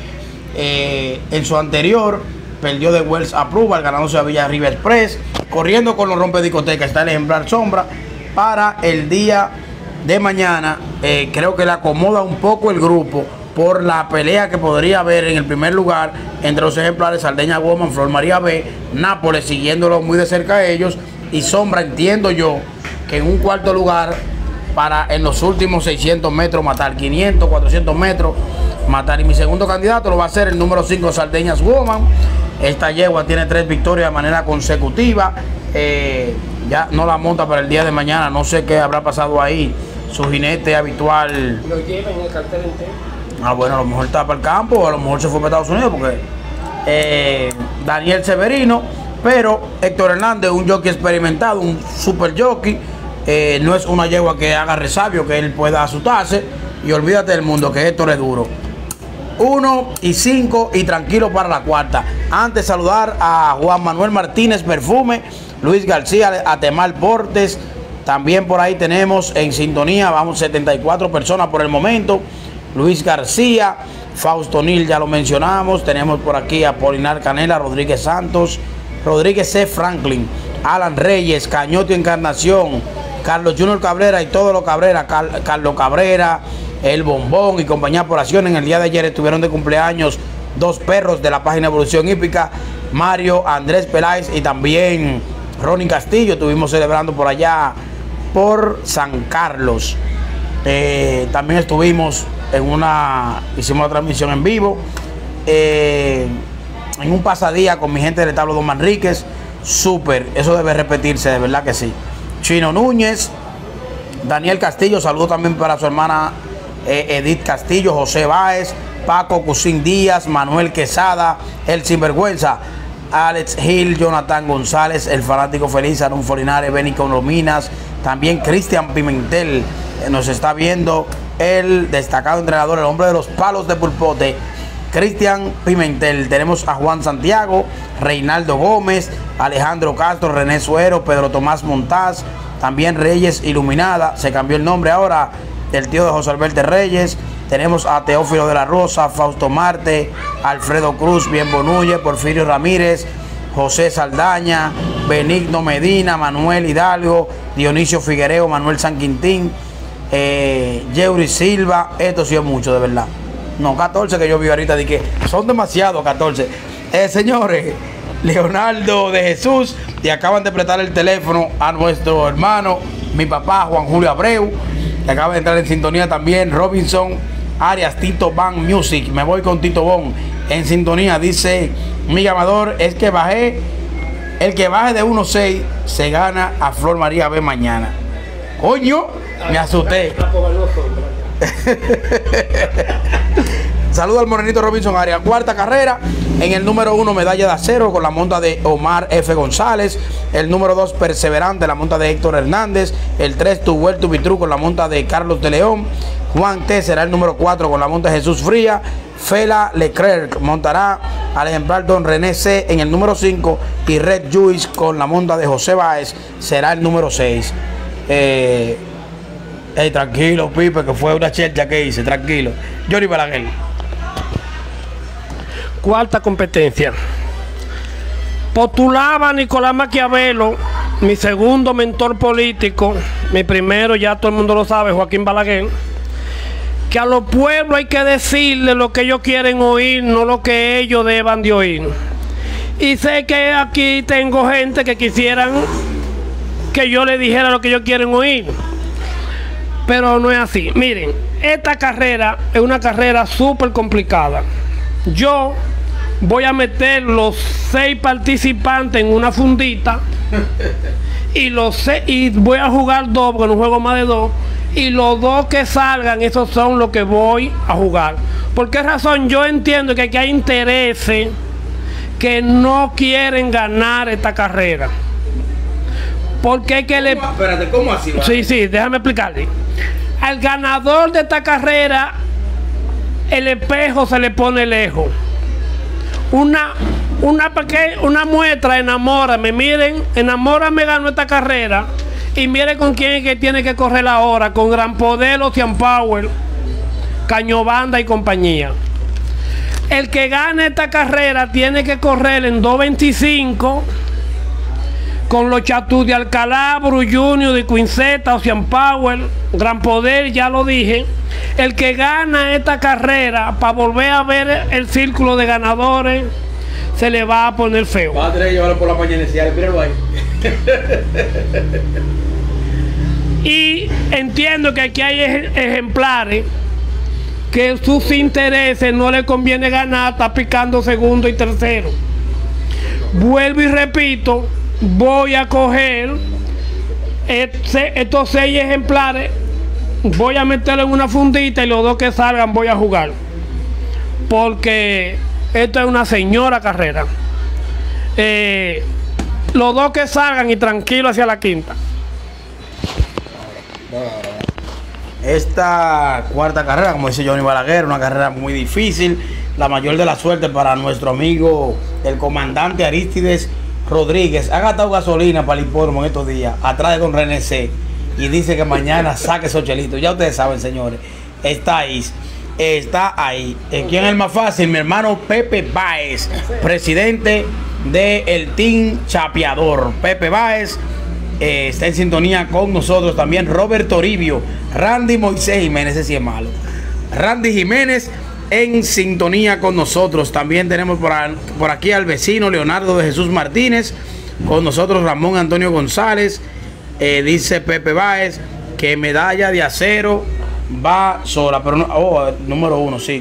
En su anterior, perdió de Wells Approval, ganándose a Villa River Express, corriendo con los rompediscotecas. Está el ejemplar Sombra para el día de mañana. Creo que le acomoda un poco el grupo por la pelea que podría haber en el primer lugar entre los ejemplares Saldeñas Woman, Flor María B, Nápoles siguiéndolo muy de cerca a ellos, y Sombra, entiendo yo que en un cuarto lugar, para en los últimos 600 metros matar, 500, 400 metros matar. Y mi segundo candidato lo va a ser el número 5, Saldeñas Woman. Esta yegua tiene 3 victorias de manera consecutiva. Ya no la monta para el día de mañana, no sé qué habrá pasado ahí. Su jinete habitual Lo lleva en el cartel entero. Bueno, a lo mejor está para el campo, o a lo mejor se fue para Estados Unidos, porque Daniel Severino. Pero Héctor Hernández, un jockey experimentado, un super jockey, no es una yegua que haga resabio, que él pueda asustarse. Y olvídate del mundo, que Héctor es duro. 1 y 5 y tranquilo para la cuarta. Antes saludar a Juan Manuel Martínez Perfume, Luis García, Atemal Portes, También por ahí tenemos en sintonía, vamos 74 personas por el momento. Luis García, Fausto Nil, ya lo mencionamos. Tenemos por aquí a Polinar Canela, Rodríguez Santos, Rodríguez C. Franklin, Alan Reyes, Cañote Encarnación, Carlos Junior Cabrera y todos los Cabrera, Carlos Cabrera, El Bombón y compañía por acción. En el día de ayer estuvieron de cumpleaños 2 perros de la página Evolución Hípica, Mario Andrés Peláez y también Ronnie Castillo. Estuvimos celebrando por allá por San Carlos. También estuvimos hicimos una transmisión en vivo en un pasadía con mi gente del establo Don Manríquez. Súper, eso debe repetirse, de verdad que sí. Chino Núñez, Daniel Castillo, saludo también para su hermana Edith Castillo, José Báez, Paco Cusín Díaz, Manuel Quesada, El Sinvergüenza, Alex Gil, Jonathan González, El Fanático Feliz, Arun Linares, Benny Colominas, también Cristian Pimentel, nos está viendo el destacado entrenador, el hombre de los palos de pulpote, Cristian Pimentel. Tenemos a Juan Santiago, Reinaldo Gómez, Alejandro Castro, René Suero, Pedro Tomás Montaz, también Reyes Iluminada, se cambió el nombre ahora, el tío de José Alberto Reyes. Tenemos a Teófilo de la Rosa, Fausto Marte, Alfredo Cruz, Bienbo Núñez, Porfirio Ramírez, José Saldaña, Benigno Medina, Manuel Hidalgo, Dionisio Figuereo, Manuel San Quintín, Yeuri Silva. Esto sí es mucho, de verdad. No, 14 que yo vi ahorita, de que son demasiados 14. Señores, Leonardo de Jesús, y acaban de prestar el teléfono a nuestro hermano, mi papá Juan Julio Abreu, que acaba de entrar en sintonía también. Robinson Arias, Tito Van Music, me voy con Tito Bon en sintonía. Dice mi llamador es que el que baje de 1.6 se gana a Flor María B mañana. Coño, me asusté. Saludo al morenito Robinson Arias. Cuarta carrera, en el número 1 medalla de acero con la monta de Omar F. González. El número 2 Perseverante, la monta de Héctor Hernández. El 3 Tubuel Tubitru con la monta de Carlos de León. Juan T será el número 4 con la monta de Jesús Fría. Fela Leclerc montará al ejemplar Don René C en el número 5. Y Red Juice con la monta de José Báez será el número 6. Tranquilo, Pipe, que fue una chercha que hice, tranquilo. Johnny Balaguer. Cuarta competencia. Postulaba a Nicolás Maquiavelo, mi segundo mentor político, mi primero ya todo el mundo lo sabe, Joaquín Balaguer, que a los pueblos hay que decirle lo que ellos quieren oír, no lo que ellos deban de oír. Y sé que aquí tengo gente que quisieran que yo le dijera lo que ellos quieren oír, pero no es así. Miren, esta carrera es una carrera súper complicada. Yo voy a meter los 6 participantes en una fundita y voy a jugar 2, porque no juego más de 2, y los 2 que salgan, esos son los que voy a jugar. ¿Por qué razón? Yo entiendo que aquí hay intereses que no quieren ganar esta carrera. Porque es que le... Espérate, ¿cómo así? Sí, déjame explicarle. Al ganador de esta carrera, el espejo se le pone lejos. Una muestra, enamórame. Miren, enamórame ganó esta carrera. Y miren con quién es que tiene que correr ahora. Con Gran Poder, Ocean Power, Cañobanda y compañía. El que gane esta carrera tiene que correr en 2.25 con los Chatú de Alcalá, Bru Junior, de Quinceta, Ocean Power, Gran Poder, ya lo dije. El que gana esta carrera, para volver a ver el círculo de ganadores, se le va a poner feo. Va a tener que llevarlo por la mañana, míralo ahí. Y entiendo que aquí hay ejemplares que sus intereses no le conviene ganar, está picando segundo y tercero. Vuelvo y repito, voy a coger estos 6 ejemplares, voy a meterlo en una fundita y los 2 que salgan voy a jugar, porque esto es una señora carrera. Los 2 que salgan y tranquilo hacia la quinta. Esta cuarta carrera, como dice Johnny Balaguer, una carrera muy difícil, la mayor de la suerte para nuestro amigo el comandante Aristides Rodríguez. Ha gastado gasolina para el hipódromo en estos días, atrás de Don René C. y dice que mañana saque esos chelitos. Ya ustedes saben, señores. Está ahí. Está ahí. ¿Quién es el más fácil? Mi hermano Pepe Báez, presidente del Team Chapeador. Pepe Báez está en sintonía con nosotros. También Robert Toribio, Randy Moisés Jiménez, ese sí es malo. Randy Jiménez en sintonía con nosotros. También tenemos por aquí al vecino Leonardo de Jesús Martínez. Con nosotros Ramón Antonio González. Dice Pepe Báez que medalla de acero va sola, pero no, número 1, sí.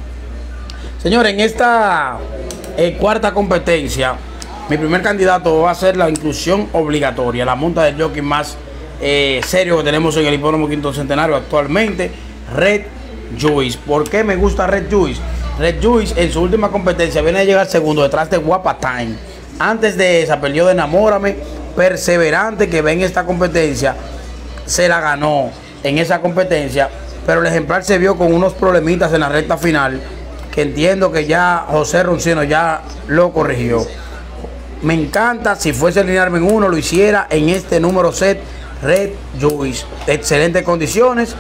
Señores, en esta cuarta competencia, mi primer candidato va a ser la inclusión obligatoria, la monta del jockey más serio que tenemos en el hipódromo Quinto Centenario actualmente, Red Juice. ¿Por qué me gusta Red Juice? Red Juice en su última competencia viene a llegar segundo detrás de Guapa Time. Antes de esa perdió de Enamórame. Perseverante, que ve en esta competencia, se la ganó en esa competencia, pero el ejemplar se vio con unos problemitas en la recta final, que entiendo que ya José Roncino ya lo corrigió. Me encanta, si fuese a alinearme en uno, lo hiciera en este número set, Red Juice. Excelentes condiciones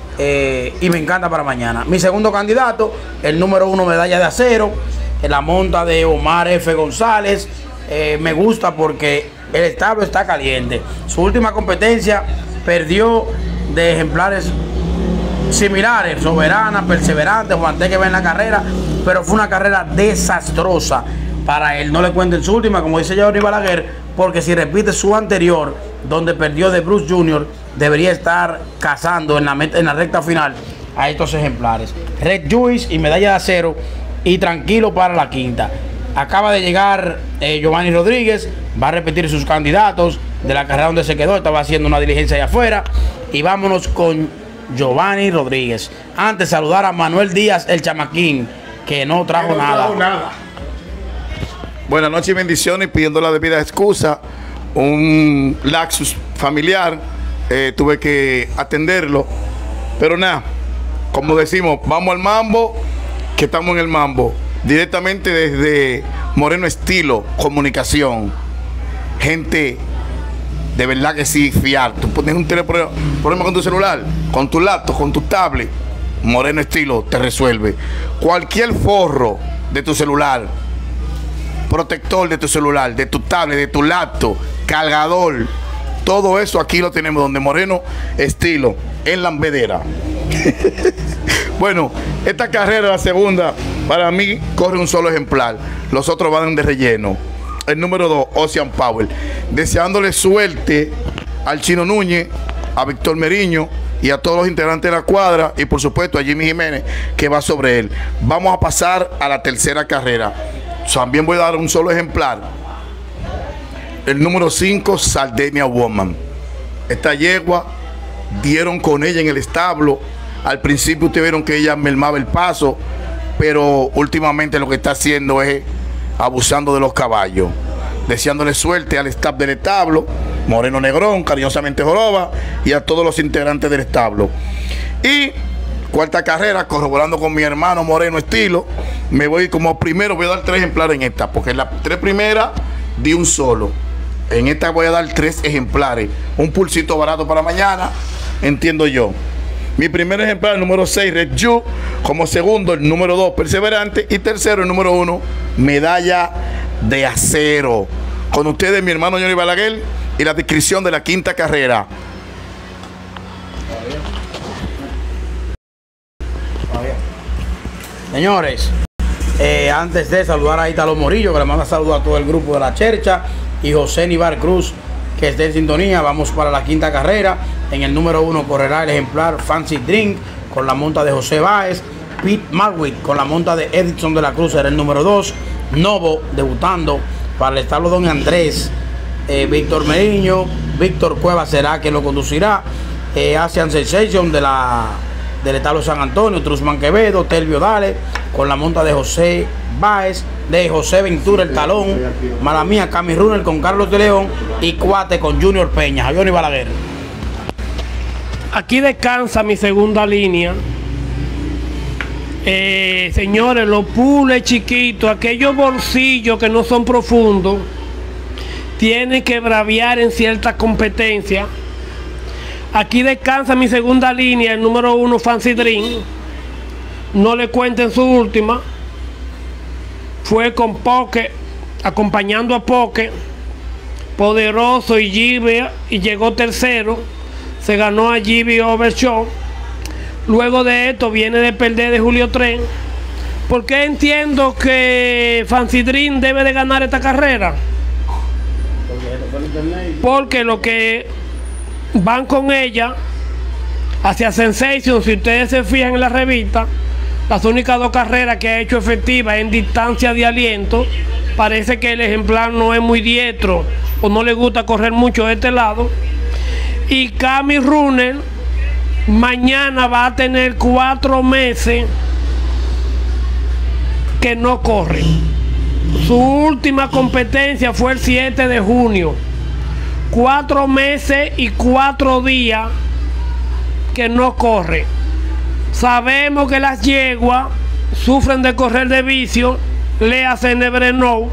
y me encanta para mañana. Mi segundo candidato, el número 1, medalla de acero, en la monta de Omar F. González. Me gusta porque el establo está caliente. Su última competencia perdió de ejemplares similares, Soberana, Perseverante, Juan T, que va en la carrera, pero fue una carrera desastrosa para él. No le cuenten su última, como dice Johnny Balaguer, porque si repite su anterior, donde perdió de Bruce Jr., debería estar cazando en la recta final a estos ejemplares. Red Juice y medalla de acero, y tranquilo para la quinta. Acaba de llegar Giovanni Rodríguez, va a repetir sus candidatos de la carrera donde se quedó, estaba haciendo una diligencia allá afuera. Y vámonos con Giovanni Rodríguez. Antes, saludar a Manuel Díaz, el chamaquín, que no trajo nada. Buenas noches y bendiciones, pidiendo la debida excusa. Un laxus familiar, tuve que atenderlo. Pero nada, como decimos, vamos al mambo, que estamos en el mambo. Directamente desde Moreno Estilo Comunicación. Gente, de verdad que sí, fiar. Tú pones un problema con tu celular, con tu laptop, con tu tablet, Moreno Estilo te resuelve. Cualquier forro de tu celular, protector de tu celular, de tu tablet, de tu laptop, cargador, todo eso aquí lo tenemos donde Moreno Estilo, en la Embedera. Bueno, esta carrera, la segunda, para mí corre un solo ejemplar. Los otros van de relleno. El número 2, Ocean Power. Deseándole suerte al Chino Núñez, a Víctor Meriño y a todos los integrantes de la cuadra, y por supuesto a Jimmy Jiménez, que va sobre él. Vamos a pasar a la tercera carrera. También voy a dar un solo ejemplar. El número 5, Sardenia Woman. Esta yegua dieron con ella en el establo. Al principio ustedes vieron que ella mermaba el paso, pero últimamente lo que está haciendo es abusando de los caballos. Deseándole suerte al staff del establo, Moreno Negrón, cariñosamente Joroba, y a todos los integrantes del establo. Y cuarta carrera, corroborando con mi hermano Moreno Estilo, me voy como primero, voy a dar 3 ejemplares en esta, porque en las 3 primeras di un solo. En esta voy a dar 3 ejemplares. Un pulsito barato para mañana, entiendo yo. Mi primer ejemplar, el número 6, Red Juice. Como segundo, el número 2, Perseverante. Y tercero, el número 1, Medalla de Acero. Con ustedes, mi hermano Johnny Balaguer, y la descripción de la quinta carrera. Señores, antes de saludar a Italo Morillo, que le manda saludos a todo el grupo de la Chercha, y José Nivar Cruz, que esté en sintonía. Vamos para la quinta carrera. En el número 1 correrá el ejemplar Fancy Drink con la monta de José Báez. Pete Marwick con la monta de Edison de la Cruz será el número 2. Novo debutando para el establo Don Andrés. Víctor Meriño, Víctor Cueva será quien lo conducirá. Asian Sensation del establo San Antonio, Trusman Quevedo, Telvio Dale con la monta de José Báez, de José Ventura el talón, mala mía, Cami Runner con Carlos de León y Cuate con Junior Peña. Johnny Balaguer. Aquí descansa mi segunda línea. Señores, los pules chiquitos, aquellos bolsillos que no son profundos, tienen que braviar en ciertas competencias. Aquí descansa mi segunda línea, el número 1, Fancy Dream. No le cuenten su última. Fue con Poke, acompañando a Poke, Poderoso y Gibi, y llegó tercero. Se ganó a Gibi Overshow. Luego de esto viene de perder de Julio 3. ¿Por qué entiendo que Fancy Dream debe de ganar esta carrera? Porque lo que van con ella hacia Sensation, si ustedes se fijan en la revista, las únicas 2 carreras que ha hecho efectiva en distancia de aliento, parece que el ejemplar no es muy diestro o no le gusta correr mucho de este lado. Y Cami Runner mañana va a tener 4 meses que no corre. Su última competencia fue el 7 de junio. 4 meses y 4 días que no corre. Sabemos que las yeguas sufren de correr de vicio, le hacen Nebrenou,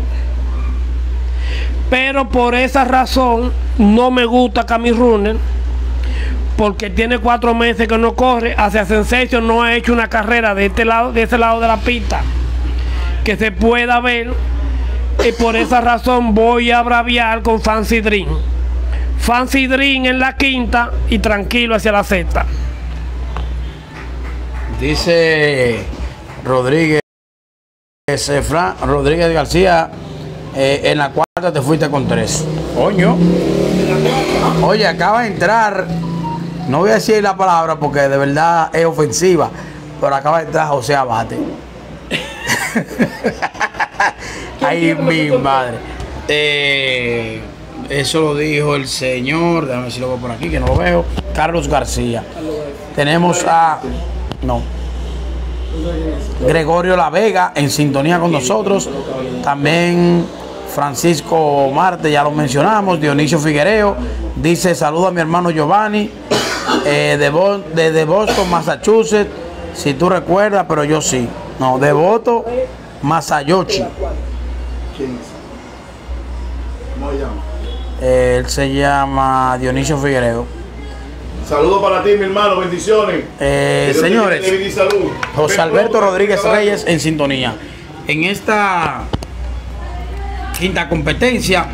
pero por esa razón no me gusta Cami Runner, porque tiene 4 meses que no corre. Hacia Sensation no ha hecho una carrera de este lado, de ese lado de la pista que se pueda ver, y por esa razón voy a braviar con Fancy Dream. Fancy Dream en la quinta y tranquilo hacia la sexta. Dice Rodríguez Rodríguez García, en la cuarta te fuiste con 3. Coño. Oye, acaba de entrar, no voy a decir la palabra porque de verdad es ofensiva, pero acaba de entrar José Abate. Ay, mi madre. Eso lo dijo el señor, déjame ver si lo veo por aquí, que no lo veo. Carlos García. Tenemos a Gregorio La Vega en sintonía con nosotros. También Francisco Marte, ya lo mencionamos. Dionisio Figuereo dice: saluda a mi hermano Giovanni de Boston, Massachusetts. Si tú recuerdas, pero yo sí. No, de Boston, Masayoshi. ¿Quién es? ¿Cómo se llama? Él se llama Dionisio Figuereo. Saludos para ti, mi hermano, bendiciones. Señores, Salud. José Alberto Rodríguez Reyes en sintonía. En esta quinta competencia,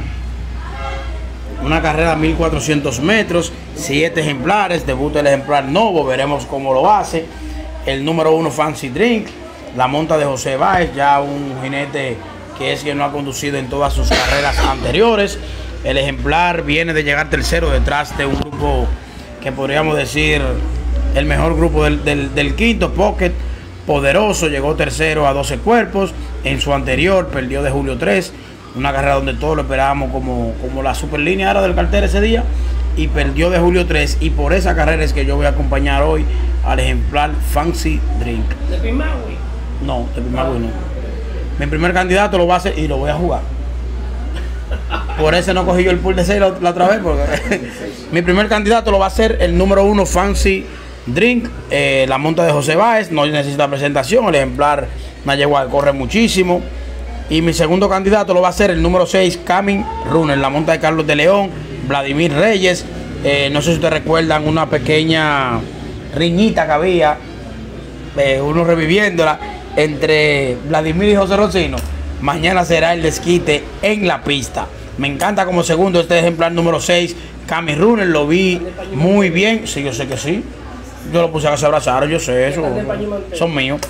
una carrera de 1400 metros, 7 ejemplares, debuta el ejemplar Novo, veremos cómo lo hace. El número 1, Fancy Drink, la monta de José Báez, ya un jinete que es quien no ha conducido en todas sus carreras anteriores. El ejemplar viene de llegar tercero detrás de un grupo que podríamos decir el mejor grupo del quinto, Pocket. Poderoso llegó tercero a 12 cuerpos. En su anterior perdió de Julio 3, una carrera donde todos lo esperábamos como la superlínea era del cartel ese día, y perdió de Julio 3, y por esa carrera es que yo voy a acompañar hoy al ejemplar Fancy Drink. ¿De Pimagüey? No, de Pimagüey no. Mi primer candidato lo va a hacer y lo voy a jugar. Por eso no cogí yo el pool de 6 la otra vez, porque mi primer candidato lo va a hacer el número 1, Fancy Drink, la monta de José Báez, no necesita presentación, el ejemplar una yegua que corre muchísimo. Y mi segundo candidato lo va a ser el número 6, Cami Runner, la monta de Carlos de León, Vladimir Reyes. No sé si ustedes recuerdan una pequeña riñita que había, uno reviviéndola entre Vladimir y José Rocino. Mañana será el desquite en la pista. Me encanta como segundo este ejemplar número 6, Cami Runner, lo vi muy bien. Sí, yo sé que sí. Yo lo puse a que se abrazaron, yo sé eso. Son míos.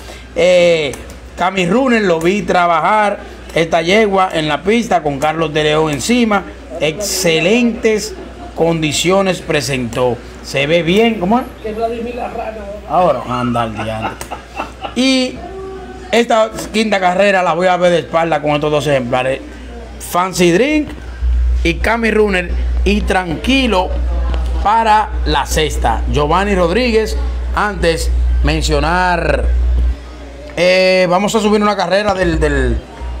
Cami Runner, lo vi trabajar esta yegua en la pista con Carlos de León encima. Excelentes condiciones presentó. Se ve bien, ¿cómo es? Que Vladimir la rana. Ahora, anda al diante. Y esta quinta carrera la voy a ver de espalda con estos 2 ejemplares, Fancy Drink y Cami Runner, y tranquilo para la sexta, Giovanni Rodríguez. Antes mencionar, vamos a subir una carrera del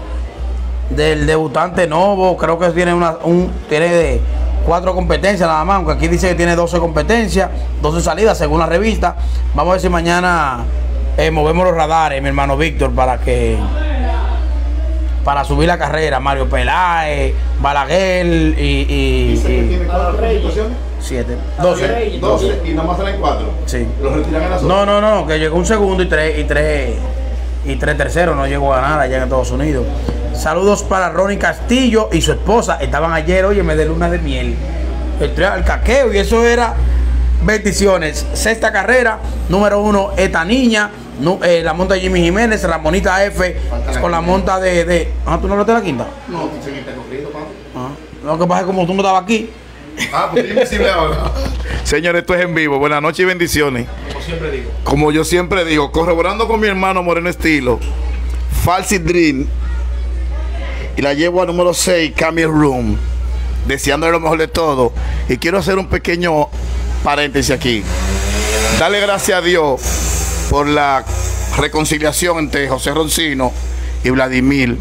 debutante Novo. Creo que tiene tiene 4 competencias nada más, aunque aquí dice que tiene 12 competencias, 12 salidas según la revista. Vamos a ver si mañana movemos los radares, mi hermano Víctor, para subir la carrera. Mario Peláez, Balaguer y ¿Dice que tiene 4 participaciones? 7, 12. 12 y nada más salen 4. Sí. Los retiran en la zona. No, que llegó un segundo y tres terceros, no llegó a nada allá en Estados Unidos. Saludos para Ronnie Castillo y su esposa. Estaban ayer, óyeme, de luna de miel. El caqueo y eso era bendiciones. Sexta carrera, número 1, esta niña. La monta Jimmy Jiménez, la monita F con la monta de ¿tú no lo de la quinta? No, seguiste corrido, papá. Lo que pasa es que como tú no estabas aquí. Pues es invisible ahora. Señores, esto es en vivo. Buenas noches y bendiciones. Como yo siempre digo, corroborando con mi hermano Moreno Estilo, Falsy Dream, y la llevo a número 6, Camille Room, deseándole lo mejor de todo. Y quiero hacer un pequeño paréntesis aquí. Dale gracias a Dios por la reconciliación entre José Roncino y Vladimir,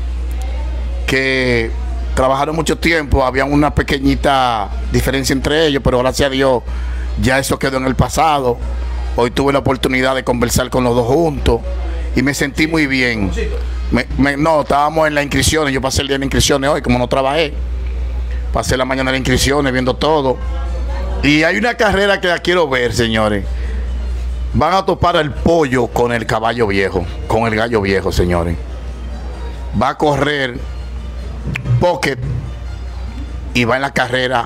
que trabajaron mucho tiempo, había una pequeñita diferencia entre ellos, pero gracias a Dios ya eso quedó en el pasado. Hoy tuve la oportunidad de conversar con los dos juntos y me sentí muy bien. No, estábamos en las inscripciones, yo pasé el día en inscripciones hoy, como no trabajé, pasé la mañana en inscripciones viendo todo. Y hay una carrera que la quiero ver, señores. Van a topar el pollo con el caballo viejo, con el gallo viejo, señores. Va a correr Pocket y va en la carrera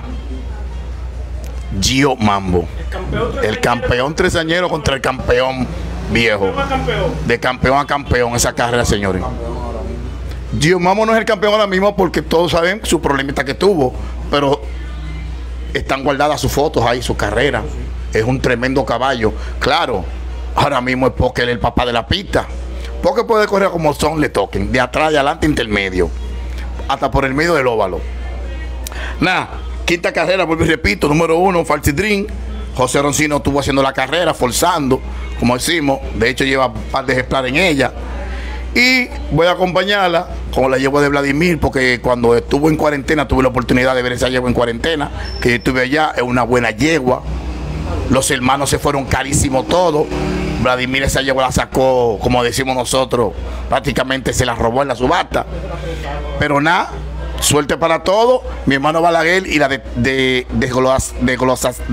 Gio Mambo. El campeón tresañero contra el campeón viejo. De campeón a campeón esa carrera, señores. Gio Mambo no es el campeón ahora mismo porque todos saben su problemita que tuvo, pero están guardadas sus fotos ahí, su carrera. Es un tremendo caballo. Claro, ahora mismo es Pocket el papá de la pista. Pocket puede correr como son, le toquen, de atrás, de adelante, intermedio, hasta por el medio del óvalo. Nada, quinta carrera, vuelvo y repito, número 1, Falsy Dream. José Roncino estuvo haciendo la carrera, forzando, como decimos. De hecho, lleva un par de ejemplares en ella. Y voy a acompañarla como la yegua de Vladimir, porque cuando estuvo en cuarentena tuve la oportunidad de ver esa yegua en cuarentena, que yo estuve allá. Es una buena yegua. Los hermanos se fueron carísimos todos. Vladimir esa yegua la sacó, como decimos nosotros, prácticamente se la robó en la subasta. Pero nada, suerte para todos. Mi hermano Balaguer y la desglosar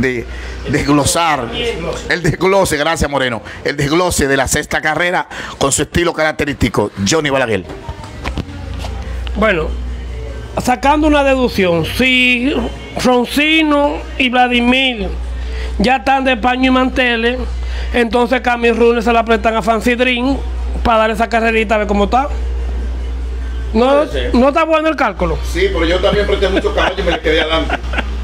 el desglose, gracias Moreno, el desglose de la sexta carrera con su estilo característico, Johnny Balaguer. Bueno, sacando una deducción, si Roncino y Vladimir ya están de paño y manteles, entonces Camille Runes se la prestan a Falsy Dream para dar esa carrerita a ver cómo está. No está bueno el cálculo. Sí, pero yo también presté muchos caballos y me le quedé adelante.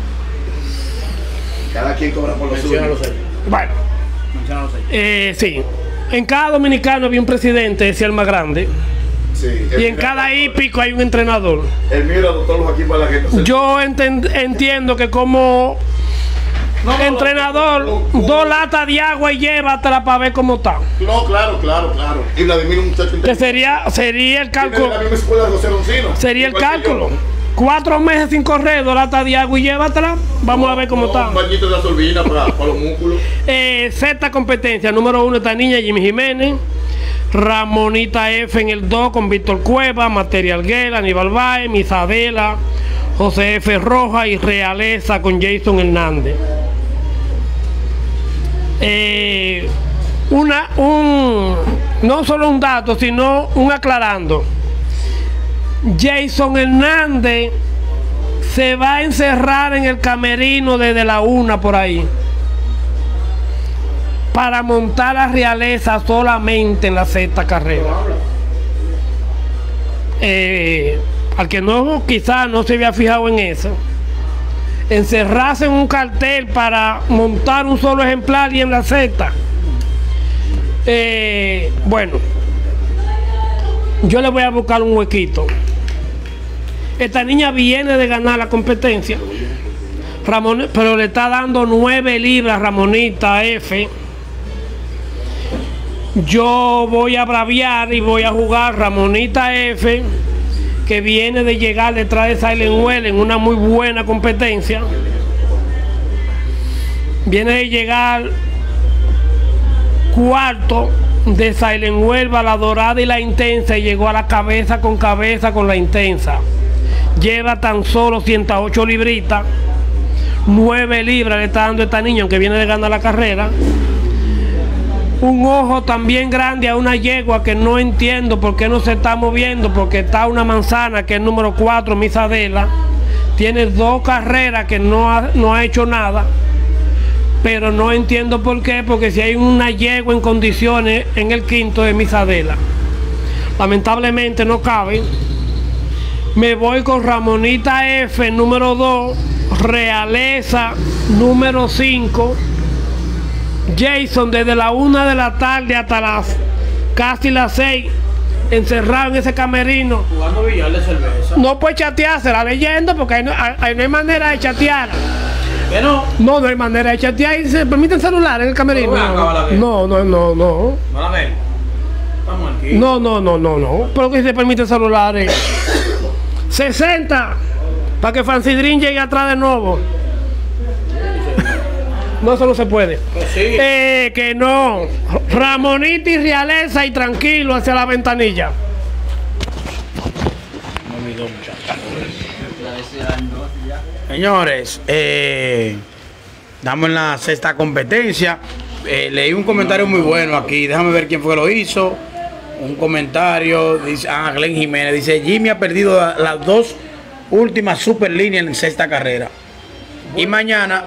Cada quien cobra por lo suyo. Bueno, sí. En cada dominicano había un presidente, decía el más grande. Sí, y en cada hípico hay un entrenador. El mío era doctor Joaquín Balaguer. Yo entiendo que como entrenador, 2 latas de agua y llévatela para ver cómo está. No, claro. Y Vladimir un muchacho Que sería el cálculo. La misma escuela de José Roncino. Sería el cálculo. 4 meses sin correr, 2 latas de agua y llévatela. Vamos a ver cómo está. Un bañito de gasolina para los músculos. Sexta competencia, número 1, esta niña, Jimmy Jiménez. Ramonita F en el 2 con Víctor Cueva, Material Guerra, Aníbal Baez, Isabela, José F. Roja y Realeza con Jason Hernández. No solo un dato, sino un aclarando. Jason Hernández se va a encerrar en el camerino desde la 1 por ahí para montar la Realeza solamente en la sexta carrera. Al que no, quizás no se había fijado en eso, encerrarse en un cartel para montar un solo ejemplar y en la sexta. Bueno, yo le voy a buscar un huequito. Esta niña viene de ganar la competencia, pero le está dando 9 libras Ramonita F. Yo voy a braviar y voy a jugar Ramonita F, que viene de llegar detrás de Silent Well en una muy buena competencia. Viene de llegar cuarto de Silent Well, la Dorada y la Intensa, y llegó a la cabeza con la Intensa. Lleva tan solo 108 libritas. 9 libras le está dando esta niña, aunque viene de ganar la carrera. Un ojo también grande a una yegua que no entiendo por qué no se está moviendo, porque está una manzana que es número 4, Misadela. Tiene 2 carreras que no ha hecho nada, pero no entiendo por qué, porque si hay una yegua en condiciones en el quinto de Misadela. Lamentablemente no cabe. Me voy con Ramonita F, número 2, Realeza, número 5. Jason, desde la 1 de la tarde hasta casi las 6, encerrado en ese camerino. Jugando billar de cerveza. No puede chateársela leyendo, porque ahí no hay manera de chatear. ¿Qué no? No hay manera de chatear. ¿Se permiten celular en el camerino? No. ¿No la ven? Estamos aquí. No. ¿Pero que se permiten celulares? 60, para que Francidrín llegue atrás de nuevo. No, eso no se puede. Sí. Que no. Ramonita y Realeza y tranquilo hacia la ventanilla. Señores, estamos en la sexta competencia. Leí un comentario muy bueno aquí. Déjame ver quién fue que lo hizo. Un comentario, dice Glenn Jiménez, dice: Jimmy ha perdido las 2 últimas super líneas en sexta carrera. Y mañana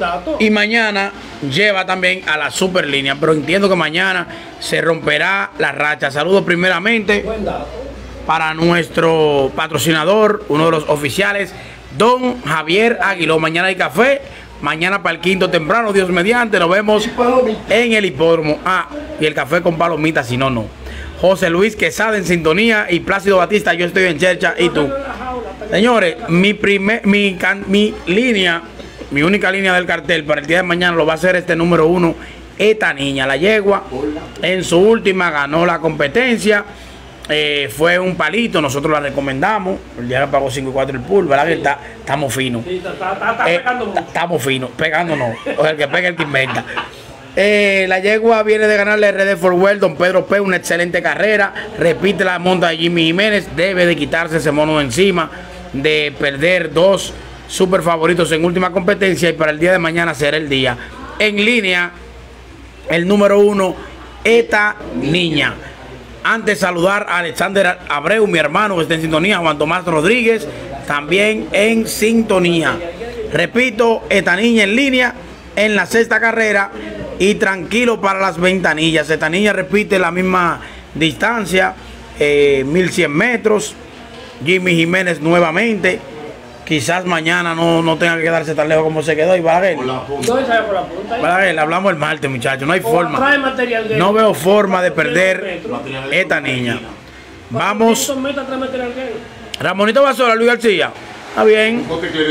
lleva también a la super línea, pero entiendo que mañana se romperá la racha. Saludos primeramente para nuestro patrocinador, uno de los oficiales, don Javier Aguiló. Mañana hay café, mañana para el quinto temprano, Dios mediante, nos vemos en el hipódromo. Y el café con palomitas, si no, no. José Luis Quesada en sintonía y Plácido Batista, yo estoy en Chercha y tú. Señores, mi línea, mi única línea del cartel para el día de mañana lo va a ser este número 1, esta niña, la yegua. En su última ganó la competencia. Fue un palito, nosotros la recomendamos. El día que pagó 5-4 el pool, ¿verdad? Que estamos finos. Estamos finos, pegando no. O el que pega el que inventa. La yegua viene de ganarle RD for World, don Pedro P, una excelente carrera. Repite la monta de Jimmy Jiménez. Debe de quitarse ese mono de encima, de perder 2 super favoritos en última competencia, y para el día de mañana será el día. En línea, el número 1, esta niña. Antes saludar a Alexander Abreu, mi hermano que está en sintonía, Juan Tomás Rodríguez, también en sintonía. Repito, esta niña en línea en la sexta carrera, y tranquilo para las ventanillas. Esta niña repite la misma distancia, 1100 metros. Jimmy Jiménez nuevamente. Quizás mañana no tenga que quedarse tan lejos como se quedó. Y Balaguer, Balaguer, hablamos el martes, muchachos. No hay forma. No veo forma de perder esta niña. Vamos. Ramonito Basola, Luis García. Está bien.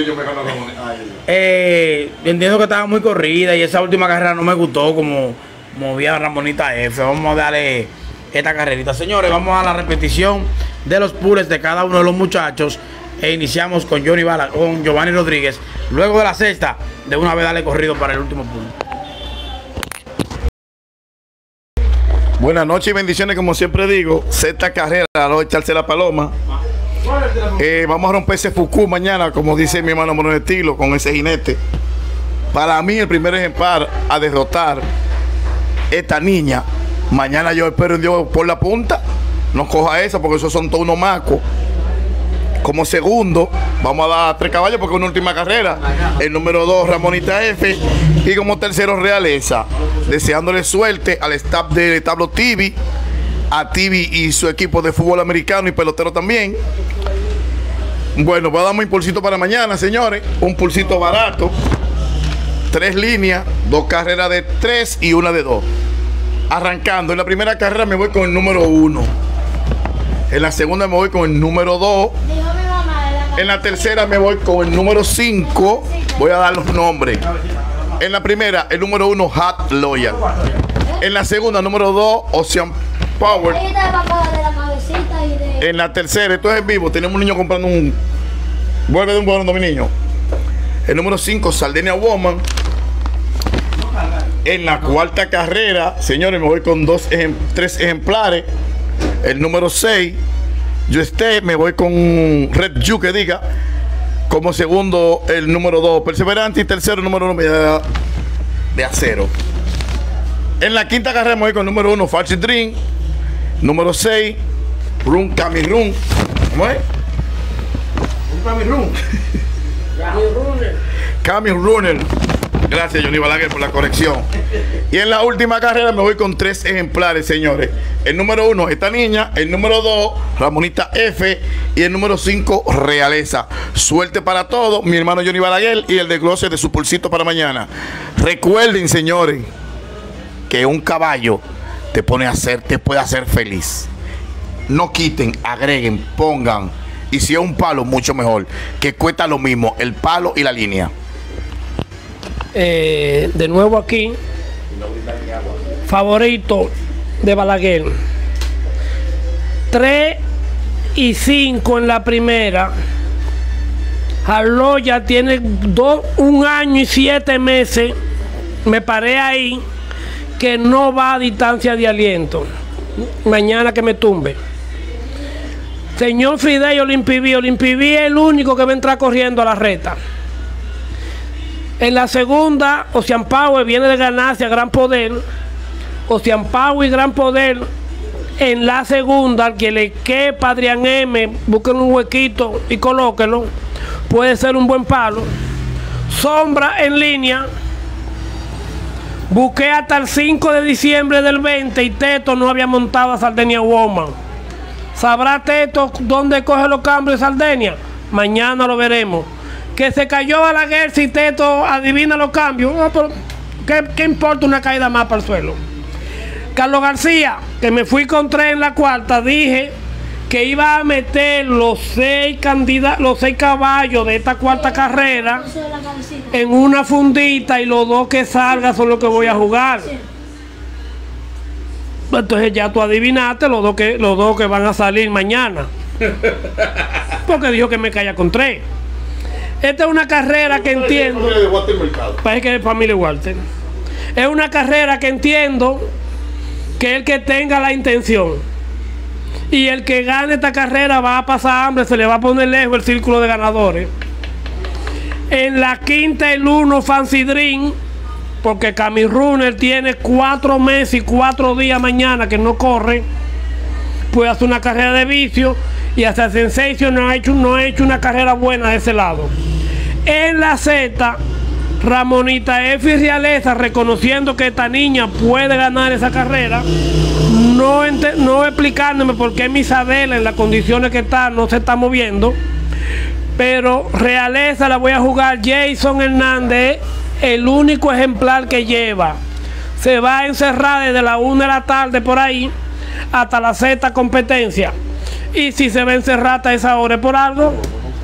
Entiendo que estaba muy corrida y esa última carrera no me gustó como movía Ramonita F. Vamos a darle esta carrerita. Señores, vamos a la repetición de los pools de cada uno de los muchachos. Iniciamos con con Giovanni Rodríguez. Luego de la sexta, de una vez darle corrido para el último pool. Buenas noches y bendiciones, como siempre digo. Sexta carrera, no echarse la paloma. Vamos a romper ese Fuku mañana, como dice mi hermano Mono Estilo, con ese jinete. Para mí, el primer ejemplar a derrotar esta niña. Mañana yo espero en Dios por la punta. No coja esa, porque esos son todos unos macos. Como segundo, vamos a dar 3 caballos porque es una última carrera. El número 2, Ramonita F. Y como tercero, Realeza. Deseándole suerte al staff de Tablo TV, a TV y su equipo de fútbol americano y pelotero también. Bueno, voy a dar un impulsito para mañana, señores. Un pulsito barato. 3 líneas, 2 carreras de 3 y una de 2. Arrancando, en la primera carrera me voy con el número 1. En la segunda me voy con el número 2. En la tercera me voy con el número 5. Voy a dar los nombres. En la primera, el número 1, Hat Loyal. En la segunda, número 2, Ocean Power. En la tercera, esto es en vivo, tenemos un niño comprando un... Vuelve de un bono, mi niño. El número 5, Sardenia Woman. En la cuarta carrera, señores, me voy con 3 ejemplares. El número 6, yo me voy con Red You, que diga, Como segundo, el número 2, Perseverante. Y tercero, el número 1, Medalla de Acero. En la quinta carrera me voy con el número 1, Falsy Dream. Número 6, Run Cami Run. ¿Cómo es? Cami Run. Cami Runner. Gracias, Johnny Balaguer, por la corrección. Y en la última carrera me voy con 3 ejemplares, señores. El número 1, esta niña. El número 2, Ramonita F. Y el número 5, Realeza. Suerte para todos, mi hermano Johnny Balaguer y el desglose de su pulsito para mañana. Recuerden, señores, que un caballo te puede hacer feliz. No quiten, agreguen, pongan. Y si es un palo, mucho mejor. Que cuesta lo mismo, el palo y la línea. De nuevo aquí, favorito de Balaguer, 3 y 5 en la primera. Harlow ya tiene 1 año y 7 meses, me paré ahí, que no va a distancia de aliento. Mañana que me tumbe. Señor Friday, Olimpiví es el único que va a entrar corriendo a la reta. En la segunda, Ocean Power viene de ganarse a Gran Poder. Ocean Power y Gran Poder. En la segunda, al que le quepa Adrián M, busquen un huequito y colóquenlo. Puede ser un buen palo. Sombra en línea. Busqué hasta el 5 de diciembre del 20 y Teto no había montado a Sardenia Woman. ¿Sabrá Teto dónde coge los cambios de Sardenia? Mañana lo veremos. Que se cayó Balaguer, si Teto adivina los cambios. No, pero ¿qué importa una caída más para el suelo? Carlos García, que me fui con 3 en la cuarta, dije que iba a meter los 6 caballos de esta cuarta carrera en una fundita y los 2 que salgan son los que voy a jugar. Entonces ya tú adivinaste los dos que van a salir mañana. Porque dijo que me calla con 3. Esta es una carrera que entiendo. Parece que es familia Walter. Es una carrera que entiendo que el que tenga la intención y el que gane esta carrera va a pasar hambre, se le va a poner lejos el círculo de ganadores. En la quinta, el 1, Fancy Dream, porque Cami Runner tiene 4 meses y 4 días mañana que no corre. Puede hacer una carrera de vicio y hasta Sensation no ha hecho una carrera buena de ese lado. En la Z, Ramonita F y Realeza, reconociendo que esta niña puede ganar esa carrera, no explicándome por qué Misabela en las condiciones que está no se está moviendo, pero Realeza la voy a jugar Jason Hernández, el único ejemplar que lleva. Se va a encerrar desde la 1 de la tarde por ahí hasta la Z competencia, y si se va a encerrar hasta esa hora por algo.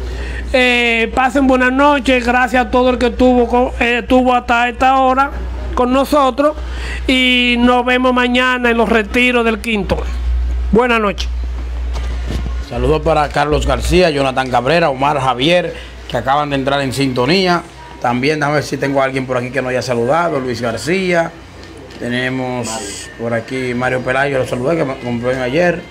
Pasen buenas noches, gracias a todo el que estuvo hasta esta hora con nosotros, y nos vemos mañana en los retiros del quinto. Buenas noches. Saludos para Carlos García, Jonathan Cabrera, Omar Javier, que acaban de entrar en sintonía. También a ver si tengo a alguien por aquí que no haya saludado. Luis García, tenemos por aquí Mario Pelayo, lo saludé, que me cumplió ayer.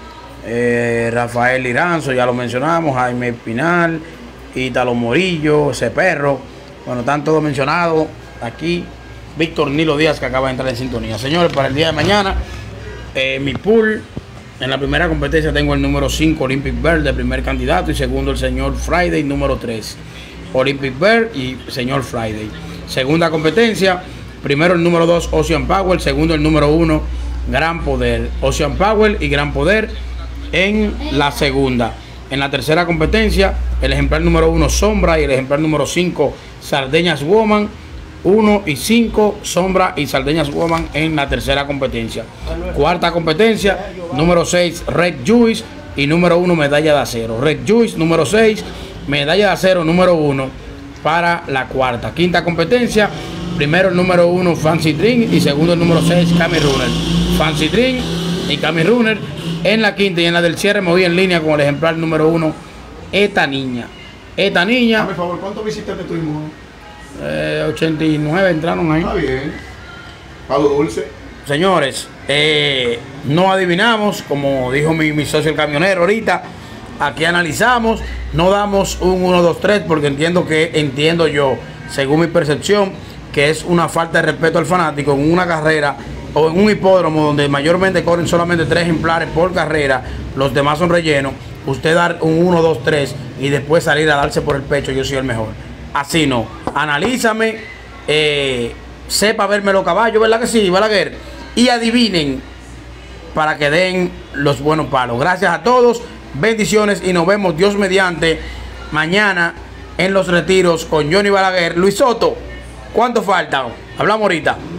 Rafael Liranzo, ya lo mencionamos, Jaime Pinal, Ítalo Morillo, ese perro, bueno, están todos mencionados aquí. Víctor Nilo Díaz, que acaba de entrar en sintonía. Señores, para el día de mañana, mi pool, en la primera competencia tengo el número 5, Olympic Bear, de primer candidato, y segundo el señor Friday, número 3, Olympic Bear y señor Friday. Segunda competencia, primero el número 2, Ocean Power, segundo el número 1, Gran Poder. Ocean Power y Gran Poder en la segunda. En la tercera competencia, el ejemplar número 1, Sombra, y el ejemplar número 5, Sardeñas Woman. 1 y 5, Sombra y Sardeñas Woman en la tercera competencia. Cuarta competencia, número 6, Red Juice, y número 1, Medalla de Acero. Red Juice, número 6, Medalla de Acero, número 1 para la cuarta. Quinta competencia, primero el número 1, Fancy Dream, y segundo el número 6, Cami Runner. Fancy Dream y Cami Runner en la quinta, y en la del cierre me voy en línea con el ejemplar número 1, Esta Niña. Esta Niña. Por favor, ¿cuántos visitantes tuvimos? 89 entraron ahí. Está bien. Palo dulce. Señores, no adivinamos, como dijo mi socio el camionero ahorita, Aquí analizamos, no damos un 1, 2, 3 porque entiendo yo, según mi percepción, que es una falta de respeto al fanático en una carrera o en un hipódromo donde mayormente corren solamente 3 ejemplares por carrera, los demás son rellenos. Usted dar un 1, 2, 3 y después salir a darse por el pecho, yo soy el mejor. Así no. Analízame, sepa verme los caballos, ¿verdad que sí, Balaguer? Y adivinen para que den los buenos palos. Gracias a todos, bendiciones y nos vemos, Dios mediante, mañana en los retiros con Johnny Balaguer. Luis Soto, ¿cuánto falta? Hablamos ahorita.